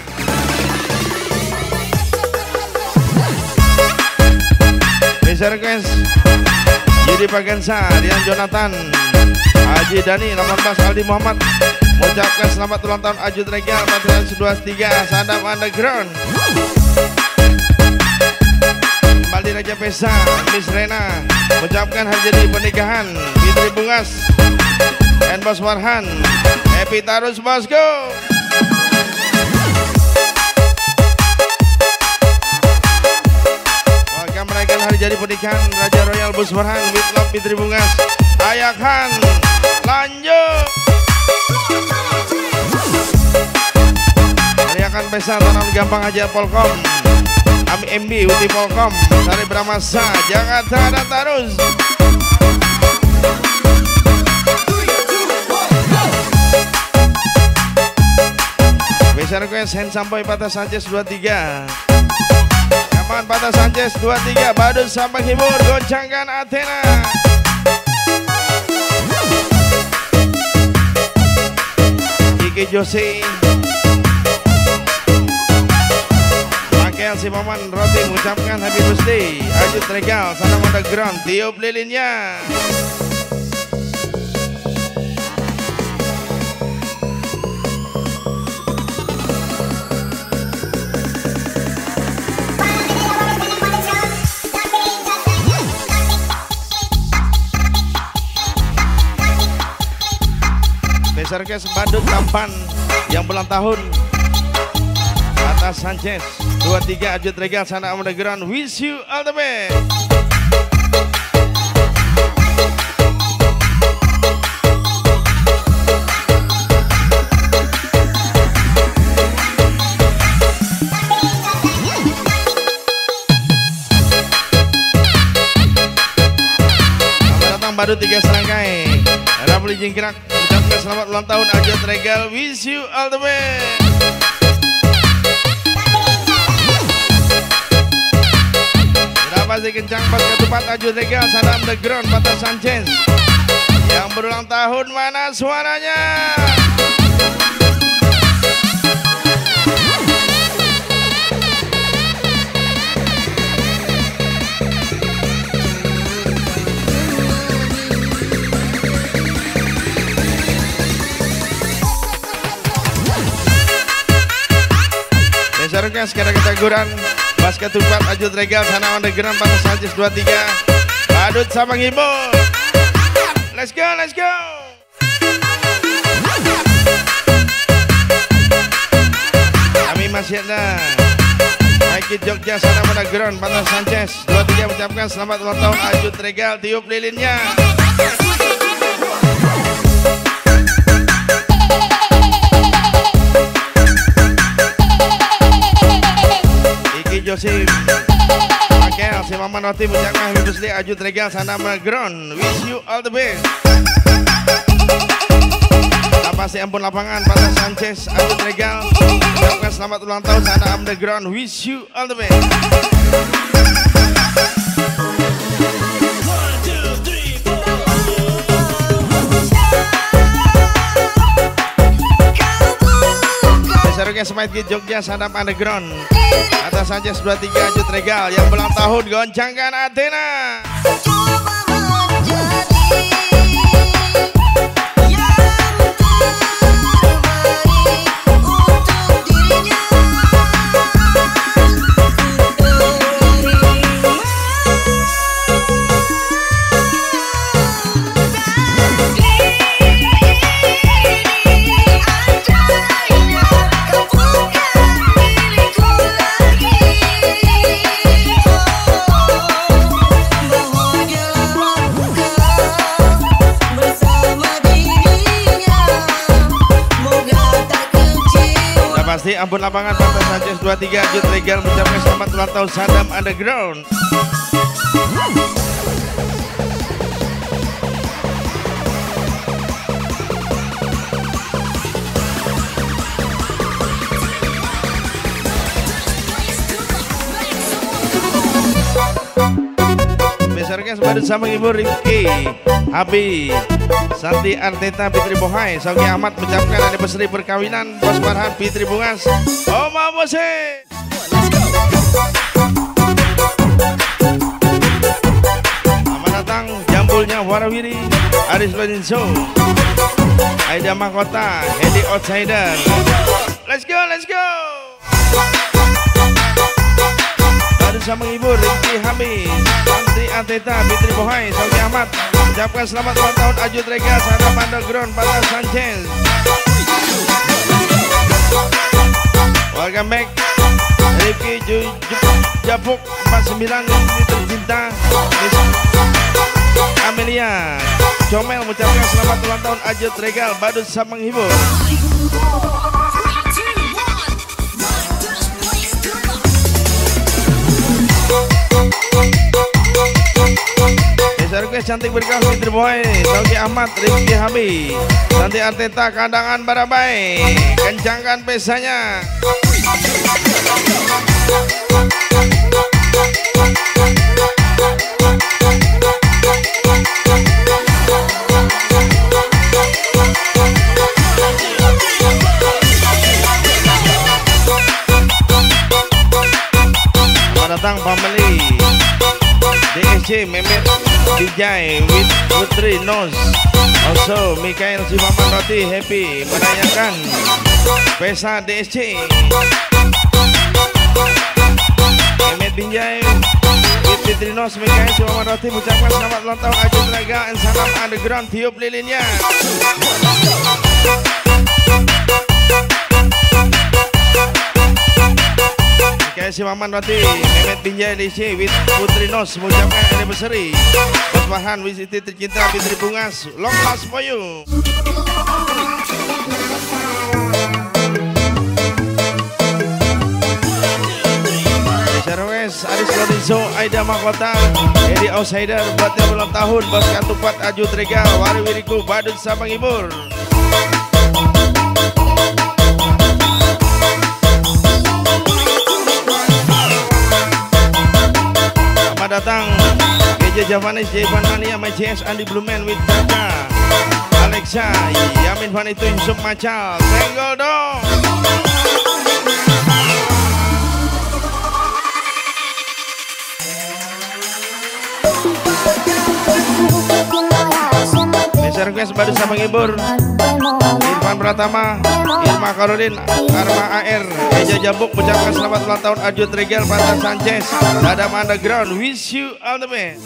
Special request Yudi Pagensa, Rian Jonathan, Haji Dani, delapan belas Aldi Muhammad mengucapkan selamat ulang tahun Ajut Regal Patas dua tiga Sadam Underground. Kembali Raja Pesa, Miss Rena mengucapkan hari jadi pernikahan Fitri Bungas dan Bos Farhan. Happy Tarus Bosku. Welcome merayakan hari jadi pernikahan Raja Royal Bos Farhan with Love Fitri Bungas. Ayakhan lanjut. Merayakan pesta Tanam Gampang Aja Polkom. Ami M B Uti Polkom dari Bramasa Jakarta ada Tarus. Special request hand sampai Patas Anjes dua tiga. Kapan Patas Anjes dua tiga Badut Sabang Hibur goncangkan Athena. Kiki Josi L si Maman Roti mengucapkan happy birthday. Ajut Regal, Sanam Underground, tiup lilinnya. Besarkes Badut Tampan yang ulang tahun atas Sanchez dua puluh tiga Ajut Regal Sanam Underground, wish you all the best. Selamat datang Badut tiga serangkai. Rapli Jingkrak ucapkan selamat ulang tahun Ajut Regal, wish you all the best. Pasti kencang pas ketupat Ajut Regal Sanam Underground Batas Sanchez yang berulang tahun, mana suaranya? Besarnya sekarang keteguran pas ketupat Ajut Regal Sanam Underground Batas Sanchez dua puluh tiga Badut sama ngibul. Let's go, let's go. Kami masih ada Mikey Jogja Sanam Underground Batas Sanchez dua puluh tiga mengucapkan selamat ulang tahun Ajut Regal, tiup lilinnya. Joseph Raquel si Mama Noti mengucapkan happy birthday Ajut Regal Sanam Underground, wish you all the best. Tanpa si ampun lapangan Batas Sanchez Ajut Regal mengucapkan selamat ulang tahun Sanam Underground, wish you all the best. Besarnya Smite Jogja Sanam Underground atas Sanchez dua puluh tiga Ajut Regal yang ulang tahun, goncangkan Athena. Pasti ampun lapangan Batas Sanchez dua puluh tiga Ajut Regal mengucapkan selamat ulang tahun Sanam Underground. Besarnya sebadut sama Ibu Rifki Abi Santi Arteta Fitri Bohai Sauki Ahmad mengucapkan anniversary perkawinan Bos Farhan Fitri Bungas Oma Bose. Selamat datang Jambulnya Warawiri Aris Badinso Aida Mahkota Hedi Outsider. Let's go, let's go. Baru sama Ibu Rifki Habis Santi Arteta Fitri Bohai Sauki Ahmad ucapkan selamat ulang tahun Ajut Regal Sanam Underground Batas Sanchez. Welcome back Rifki Japuk empat puluh sembilan tercinta Amelia Comel mengucapkan selamat ulang tahun Ajut Regal Badut sama menghibur. Request cantik berkah Fitri Boy Sauki Ahmad Rifki Habi Santi Arteta Kandangan Barabai, kencangkan pesanya. datang family D S C Mehmet Dijay with Putri Nos. Also Mikael Simaman Roti happy merayakan Pesta D S C. Mehmet Dijay with Putri Nos, Mikael Simaman Roti mengucapkan selamat ulang tahun Ajut Regal and salam underground, tiup lilinnya. Mikael Simaman Roti, Mehmet Binjai D C with Putri Nos mengucapkan anniversary. Bos Farhan with Siti tercinta Fitri Bungas, long last for you. Wes, Aris Lorenzo, Aida Makota, Edi Outsider buat yang ulang tahun, Bos Katupat Ajut Regal, Wari Wiriku, Badut Sabang Ibur. Selamat datang Geja Javanis, Jaivan Mania, My J S, Andi Blumen with Jaka, Alexa, Yamin Van itu Yusuf Macal, senggol dong. Besar request baru sama ngibur Irfan Pratama, Irma Karolin, Arma A R, Eja Jabuk mengucapkan selamat ulang tahun Ajut Regal, Pantas Sanchez, Dadam Underground, wish you all the best.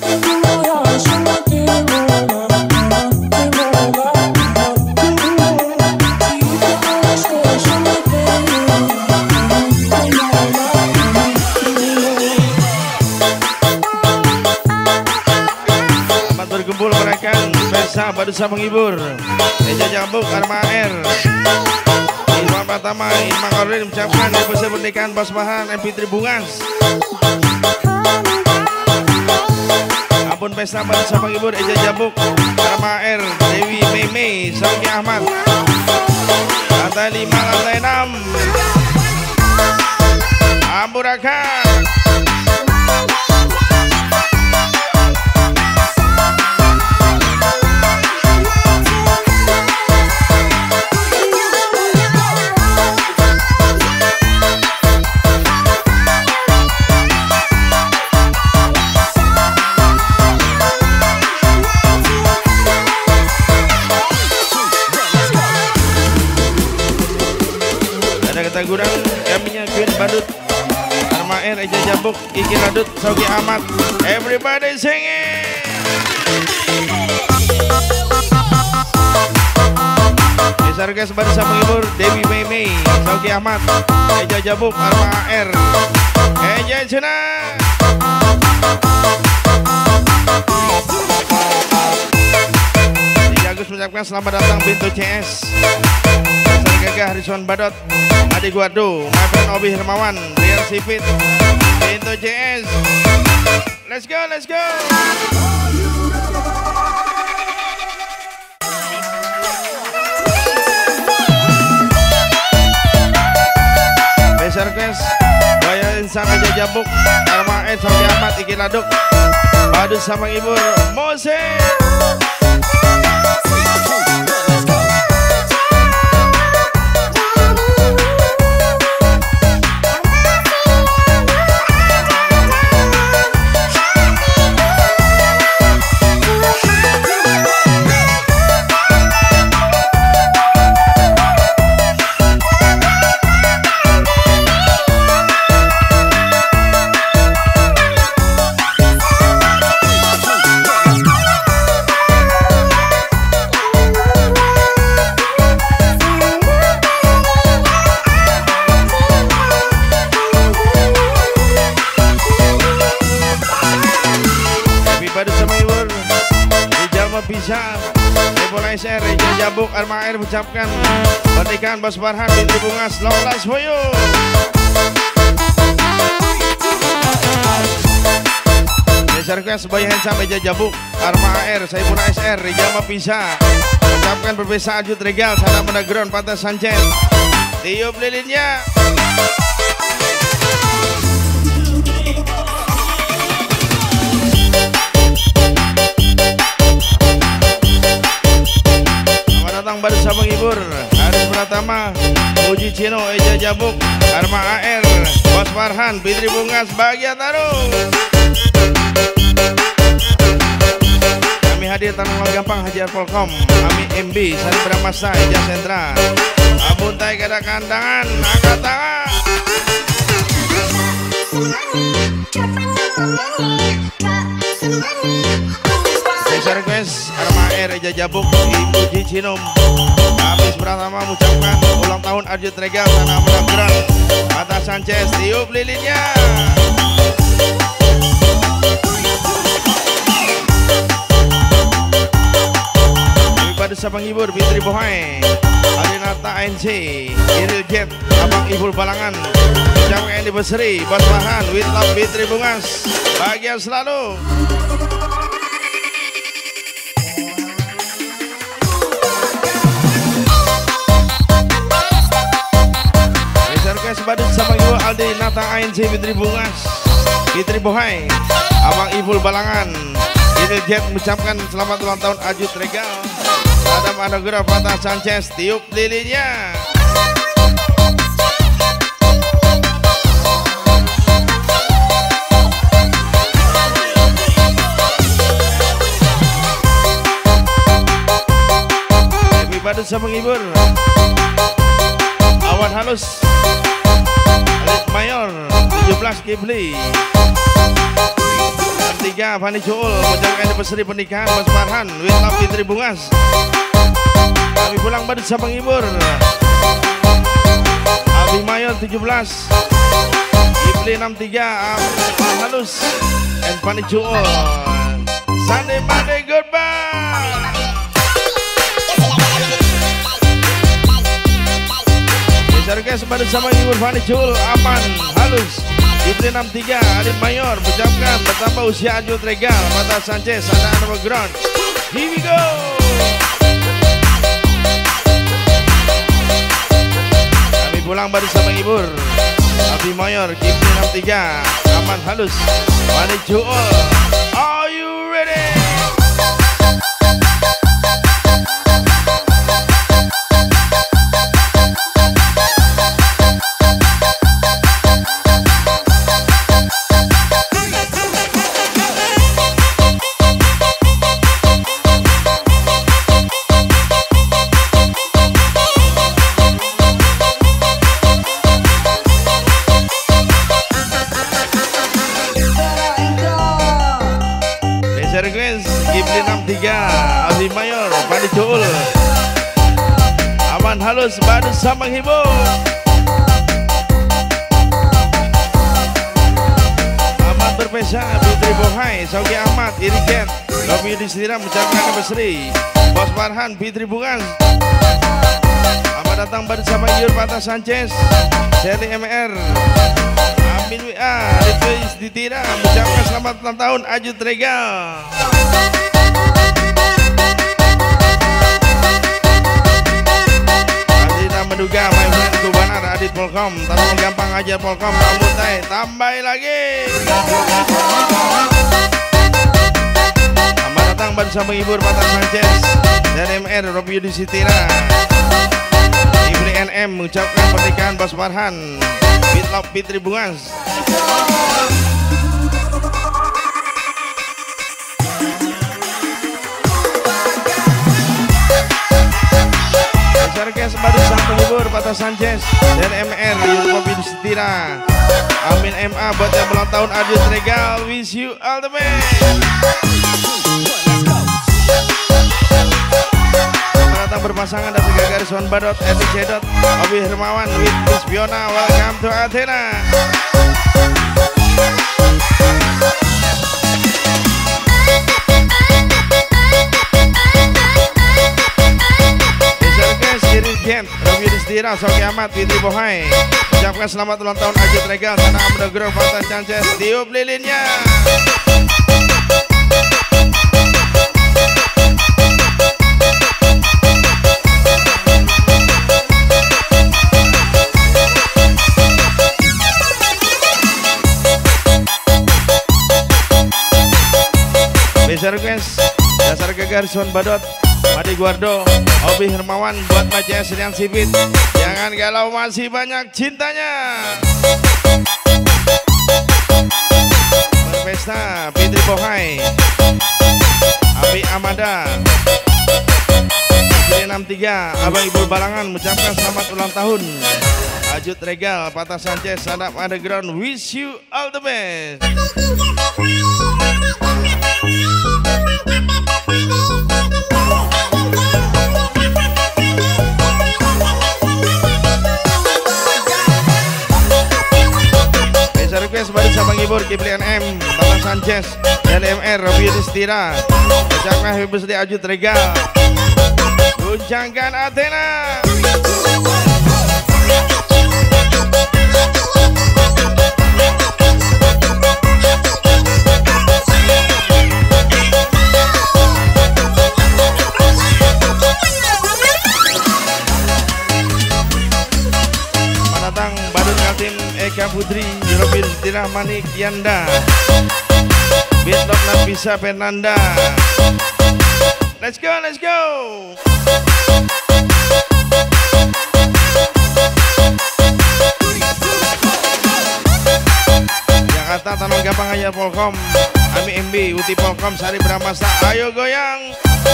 Berkumpul merayakan Pesta Baru Sama Menghibur, Eja Jambuk, Arma R, Irma Pratama, Irma Karolin mengucapkan anniversary pernikahan Bos Farhan dan Fitri Bungas. Ampun Pesta Baru Sama Menghibur, Eja Jambuk, Arma R, Dewi Meme, Sauki Ahmad, lantai lima, lantai enam, Ampurakan. Gurang kaminya Queen Badut, Arma R, Eja Jambuk, Kiki Radut, Sauki Ahmad, everybody singing. Besar guys baru sama menghibur Dewi Mei, Sauki Ahmad, Eja Jambuk, Arma R, Eja Cina. Agus mengucapkan selamat datang Bintu C S. Gagah Rizwan Badot, Adi Guardo, my friend Obi Hermawan, Rian Sipit, Bintu C S. Let's go, let's go. Besar Kes, Boya Insan, Eja Jambuk, Arma Ed, Sauki Ahmad, Iki Laduk, Badut sama Ibur, Mose. S R, Eja Jambuk, Arma R mengucapkan pernikahan Bos Farhan Fitri Bungas, long last for you. Besar request Boy Handsome, Eja Jambuk, Arma R, Saipuna S R, Rijama Pisa mengucapkan berbesa Ajut Regal, salam underground, Pantas Sanchez, tiup lilinnya. Baru sama menghibur Aris Pratama, Uji Cino, Eja Jambuk, Arma A R, Bos Farhan, Fitri Bungas, bahagia taruh. Kami hadir Tanah Gampang, Haji Polkom, Ami M B, Sari Bramasa, Ija Sentra. Abuntai kada kandangan, angkat tangan. Special request Arma Air, Eja Jabuk, Ibu Cicinum. Habis pertama mengucapkan ulang tahun Arjut Regal Tanah Menanggerang. Mata Sanchez, tiup lilinnya. Pada Sabang Ibur, Fitri Bohai, Alinata A N C, Iril Jet, Abang Ibul Balangan, Ucapkan anniversary, Bos Farhan, with love Fitri Bungas, bahagia selalu. Reservasi Badut Sabang Ibur, Aldi Nata A N C, Fitri Bungas, Fitri Bohai, Abang Ibul Balangan, Iril Jet mengucapkan selamat ulang tahun Arjut Regal. Adam Anugerah Fatah Sanchez, tiup lilinnya. Happy Badut Sabang Ibur, Awan Halus, Alit Mayor, tujuh belas Kibli, tiga Fani Joel, menjalankan anniversary pernikahan Bos Farhan, with love Fitri Bungas. Kami pulang Badut Sabang Ibur, Abi Mayor tujuh belas, Ibli enam tiga, Awan Halus, and Fani Joel. Sunday Monday goodbye. Reservasi Badut Sabang Ibur, Fani Joel, Aman Halus, Ibli enam tiga, Adit Mayor mengucapkan bertambah usia Arjut Regal, Mata Sanchez, ada underground. Here we go. Kami pulang Badut Sabang Ibur, Abi Mayor, Ibli enam tiga, Aman Halus, Fani Joel. Are you ready? Request Ibli enam tiga, Abi Mayor, Fani Joel, Aman Halus, Badut Sabang Ibur. Aman berpesa, Fitri Bohai, Sogi Ahmad, Iriket, Romi Yudhistira mengucapkan anniversary, Bos Farhan, Fitri Bungas. Aman datang Badut Sabang Ibur, Fatah Sanchez, Seri M R, Amin W A, Ritwis Ditira mengucapkan selamat ulang tahun Arjut Regal. Adita menduga, my friend Kubanar, Adit Polkom, Tanah Gampang aja Polkom, Ramutai, tambah lagi. Selamat datang Badut Sabang Ibur, Fatah Sanchez, dan M R, Robi Yudhistira. Ibri N M mengucapkan pernikahan Bos Farhan, with love Fitri Bungas. Reservasi Badut Sabang Ibur, Fatah Sanchez, dan M R, Robi Yudhistira. Amin M A buat yang ulang tahun Arjut Regal, wish you all the best. Datang berpasangan dari tiga garis Wan Badot, Edi Cedot, Obi Hermawan, with Miss Fiona, welcome to Athena. Reservasi Iril Jet, Romi Yudhistira, Sogi Ahmad, Fitri Bohai ucapkan selamat ulang tahun Arjut Regal, Tanah Underground, Fatah Sanchez, tiup lilinnya. Request dasar garis Wan Badot, Madi Guardo, Obi Hermawan buat Macia Senian Sipit. Jangan galau, masih banyak cintanya. Bohai, Abi Amada, enam tiga, Abang Ibu Balangan mengucapkan selamat ulang tahun. Ajut Regal, Patah Sanchez, Sadap Underground, wish you all the best. Bisa request baru sama ngibur Kipli N M, Patah Sanchez, L M R, Robi Ristira. Ucapkan happy birthday Ajut Regal. Guncangkan Athena. Mendatang Badut Kaltim Eka Putri, Robin Tirah Manik Yanda, Bitlok Nafisa Fernanda. Let's go, let's go. Jakarta Tanah Gampang aja Polkom, Ami M B, Uti Polkom, Sari Bramasta, ayo goyang.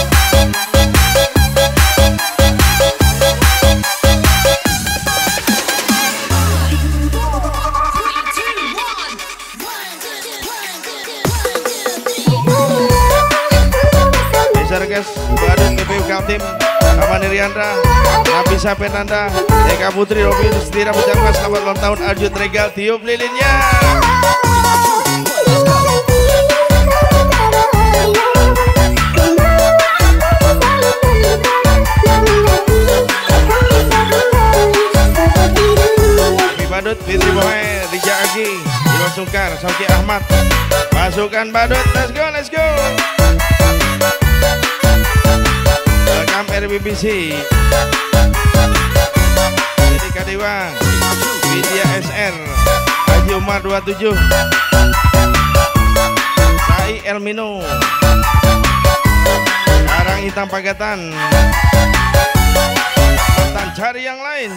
Sargas, Badut K P U Kaltim, Amani Riandra, Nafisa Fernanda, Eka Putri, Robi Ristira mengucapkan selamat ulang tahun Ajut Regal, tiup lilinnya. Happy Badut, Fitri Bohai, Rija Agi, Iwan Sungkar, Sauki Ahmad, pasukan Badut, let's go, let's go. Welcome R B B C, Jadi Kadewa, Widya S R, Haji Umar dua puluh tujuh, Sai Elmino, Karang Hitam Pagatan, Mantan cari yang lain.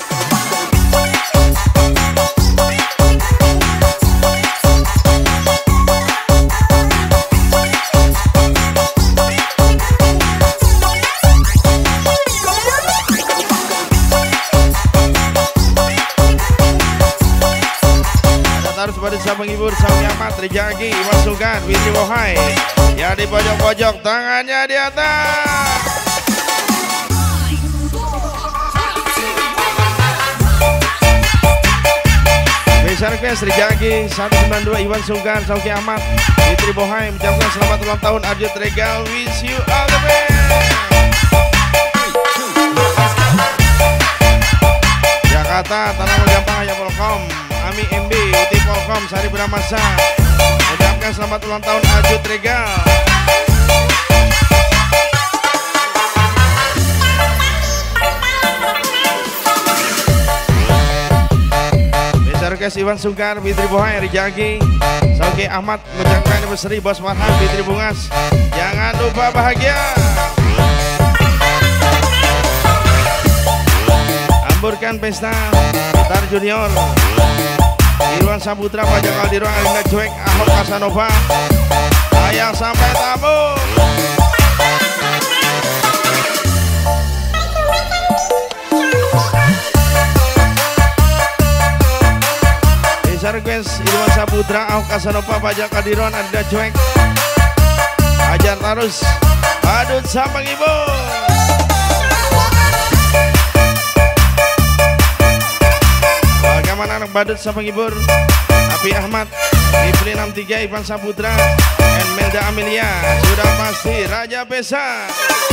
Harus pada sama menghibur, Saung Yamat, Rijagi, Iwan Sugan, Witi Wohai. Ya di pojok-pojok, tangannya di atas. Bisa request Rijagi, seratus sembilan puluh dua, Iwan Sugan, Saung Yamat, Witi Wohai mengucapkan selamat ulang tahun Ajut Regal, wish you all the best. Jakarta, Tanah Gampang aja Polkom, Ami M B, Uti Polkom, Sari Bramasa mengucapkan selamat ulang tahun Ajut Regal. Bisa request Iwan Sungkar, Fitri Bohai, Rijagi, Sauki Ahmad mengucapkan anniversary Bos Farhan, Fitri Bungas. Jangan lupa bahagia. Hamburkan pesta Tar Junior, Irwan Saputra, Pajak Aldiron, Alinda Cuek, Ahok Kasanova, sayang sampai tamu. Bisa request Irwan Saputra, Ahok Kasanova, Pajak Aldiron, Alinda Cuek, Ajar Tarus, Badut sama Ibu. Bagaimana anak Badut sama ngibur, Api Ahmad, Ibli enam tiga, Ivan Saputra, dan Melda Amelia. Sudah pasti Raja Pesa.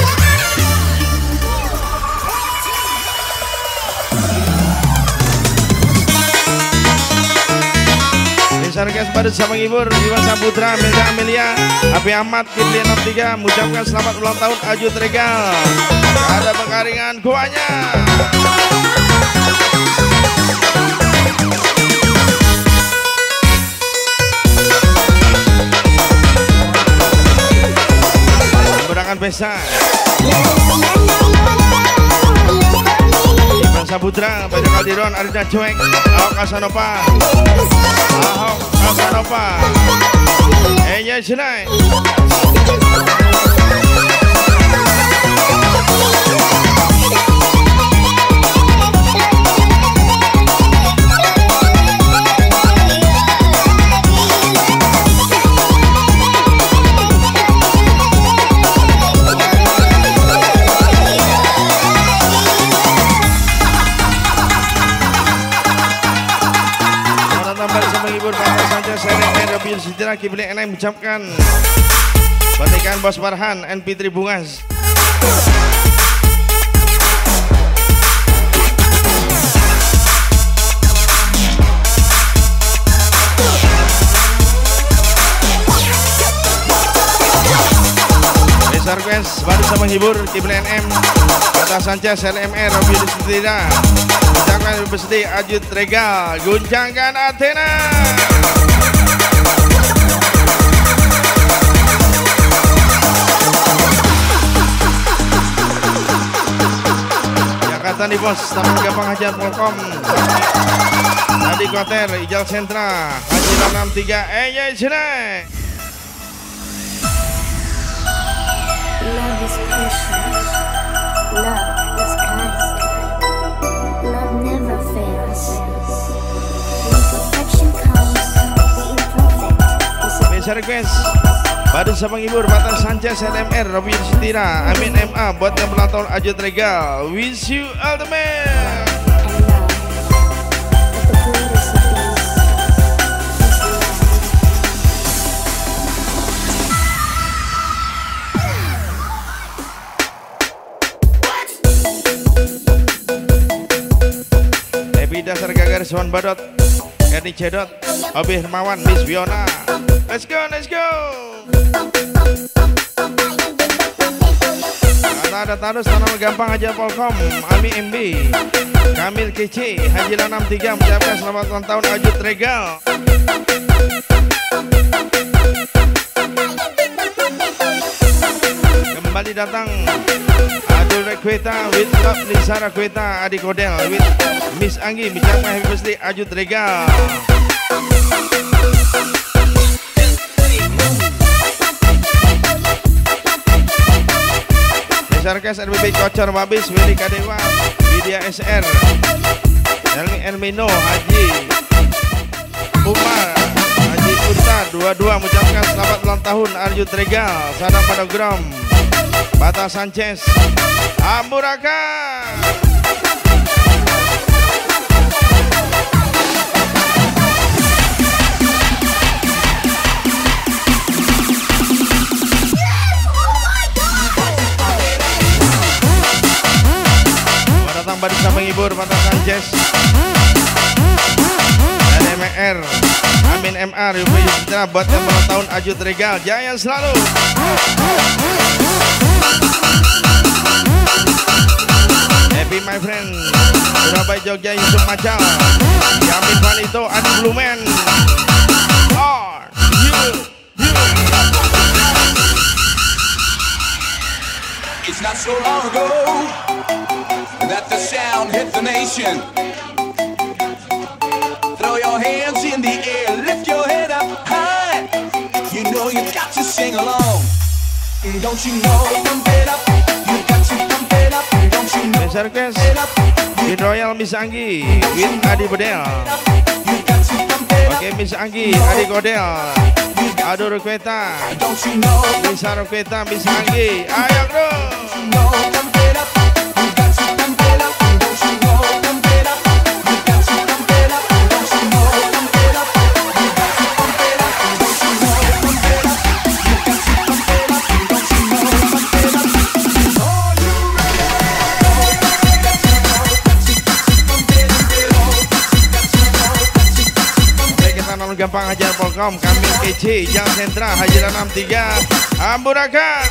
Bisa request Badut sama ngibur, Ivan Saputra, Melda Amelia, Api Ahmad, Ibli enam tiga mengucapkan selamat ulang tahun Ajut Regal. Ada pekaringan kuahnya. Pesa Ivan Saputra, Pajak Aldiron, Arida Cuek, Ahok Kasanova, Ahok Kasanova, Enya yeah, tonight. Menghibur Bapak Sanchez, Sereng Robin Sidra, Kibli Enai mengucapkan pernikahan Bos Farhan and Fitri Bungas. Besar Quest baru sama menghibur Kibli N M, Bapak Sanchez, L M R, Robin Sidra. Jangan bersedih Ajut Regal, guncangkan Athena. Jakarta nih bos, Taman Gampang Hajar Polkom. Tadi Koter, Ijal Sentra, Haji enam tiga, eh ya sini. Love is precious. Love is kind. Love never fails. Imperfection comes, the imperfect. Besar Quest baru sama menghibur Batas Sanchez, L M R, Robin Sidra, Amin M A buat yang ulang tahun Ajut Regal. Wish you all the best. Dasar Gagar Swan Badot, Erni Cedot, Obi Hermawan, Miss Fiona. Let's go, let's go. Kata ada Tarus Tanah Gampang Hajar Polkom, Ami M B, Kamil Kece, Haji enam tiga mengucapkan selamat ulang tahun Ajut Regal. Kembali datang Adul Rekweta with Love Lisa Rekweta, Adi Kodel with Miss Anggi mengucapkan happy birthday Ajut Regal. Besar Kes R B B Kocor Babis, Willy Kadewa, Widya S R, Elmi Elmino, Haji Umar, Haji Unta dua-dua mengucapkan selamat ulang tahun Ajut Regal. Sadam Panogram, Bata Sanchez, Amburaka. Datang baru sama menghibur Bata Sanchez, L M R, Amin M A, Rupi Yusitra buat yang ulang tahun Ajut Regal. Jaya selalu. Happy my friend, Surabaya Jogja Yusuf Macal, Yamin Vanito, Adi Blumen. Are you, you. It's not so long ago that the sound hit the nation. Throw your hands in the air, lift your head up high. You know you got to sing along. Don't you know, pump it up. You got to pump it up. Don't you know, Besar Kes, pump it up. Di Royal Miss Anggi, with Adi Bedel. You got to pump it up. Oke Miss Anggi, Adi Kodel, Ado Rekweta, Don't you know, Lisa Rekweta, Miss Anggi. Ayo bro. know, pump it up. You got to pump it up. Don't you know, pump it up. You got to pump it up. Don't you know, pump it up. You got to pump it up. Don't you know, pump it up. You got to pump it up. Don't you know, pump it up. Are you ready? Oke kita non gampang aja Polkom, kami Kece, Jang Sentra, Haji enam tiga, Amburaka.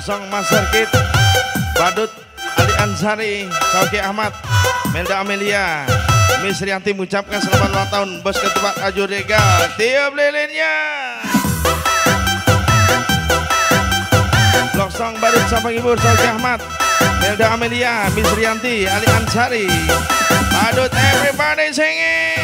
Loksong Master Kid Badut Ali Ansari, Sauki Ahmad, Melda Amelia, Miss Rianti mengucapkan selamat ulang tahun Bos Ketupat Aju Regal. Tiup lilinnya. Loksong Badut Sabang Ibu, Sauki Ahmad, Melda Amelia, Miss Rianti, Ali Ansari. Badut everybody singing.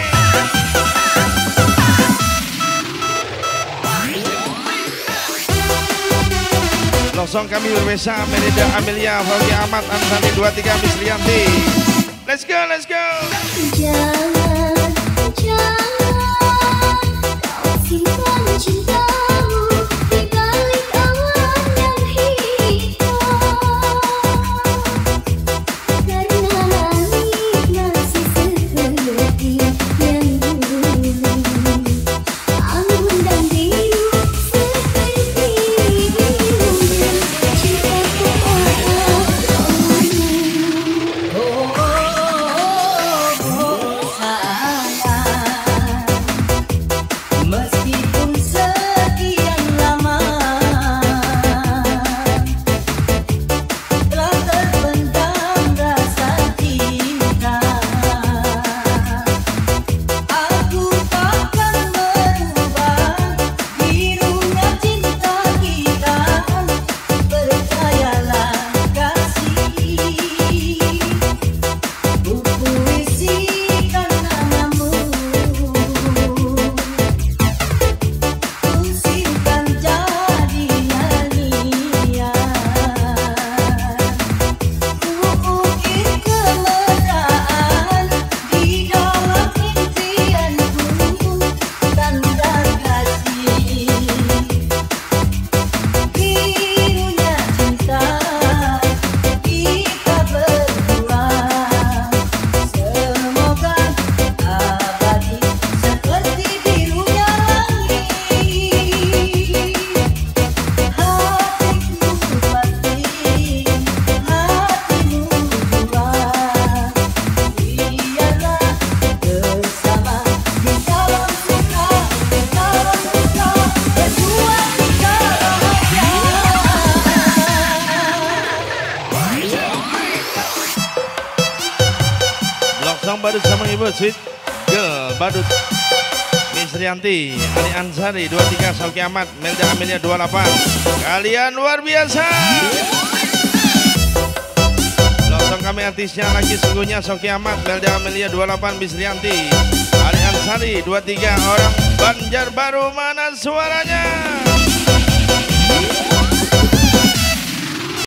Loksong kami berbesa, Melda Amelia, Sauki Ahmad, Ansari dua tiga, Miss Rianti. Let's go, let's go. Jangan, jangan kau simpan cintamu di balik awan yang hitam. Karena langit masih seperti yang dulu. Anggun dan biru seperti birunya cintaku Meskipun sekian lama telah terpendam rasa cinta, aku takkan berubah birunya cinta kita. Percayalah kasih, ku puisikan namamu. Simpan jadi nyanyian, ku ukir kemesraan di dalam impianku. Tanda kasih, birunya cinta kita berdua. Semoga abadi seperti birunya langit. Hatiku pasti, hatimu juga. Biarlah bersama di dalam suka, di dalam duka, berdua kita bahagia. Loksong Badut Sabang Ibu, Sweet Girl Badut, Miss Rianti, Ali Ansari dua tiga, Sauki Ahmad, Melda Amelia dua delapan. Kalian luar biasa. Loksong kami artisnya lagi sungguhnya, Sauki Ahmad, Melda Amelia dua delapan, Miss Rianti, Ali Ansari dua tiga. Orang Banjarbaru mana suaranya?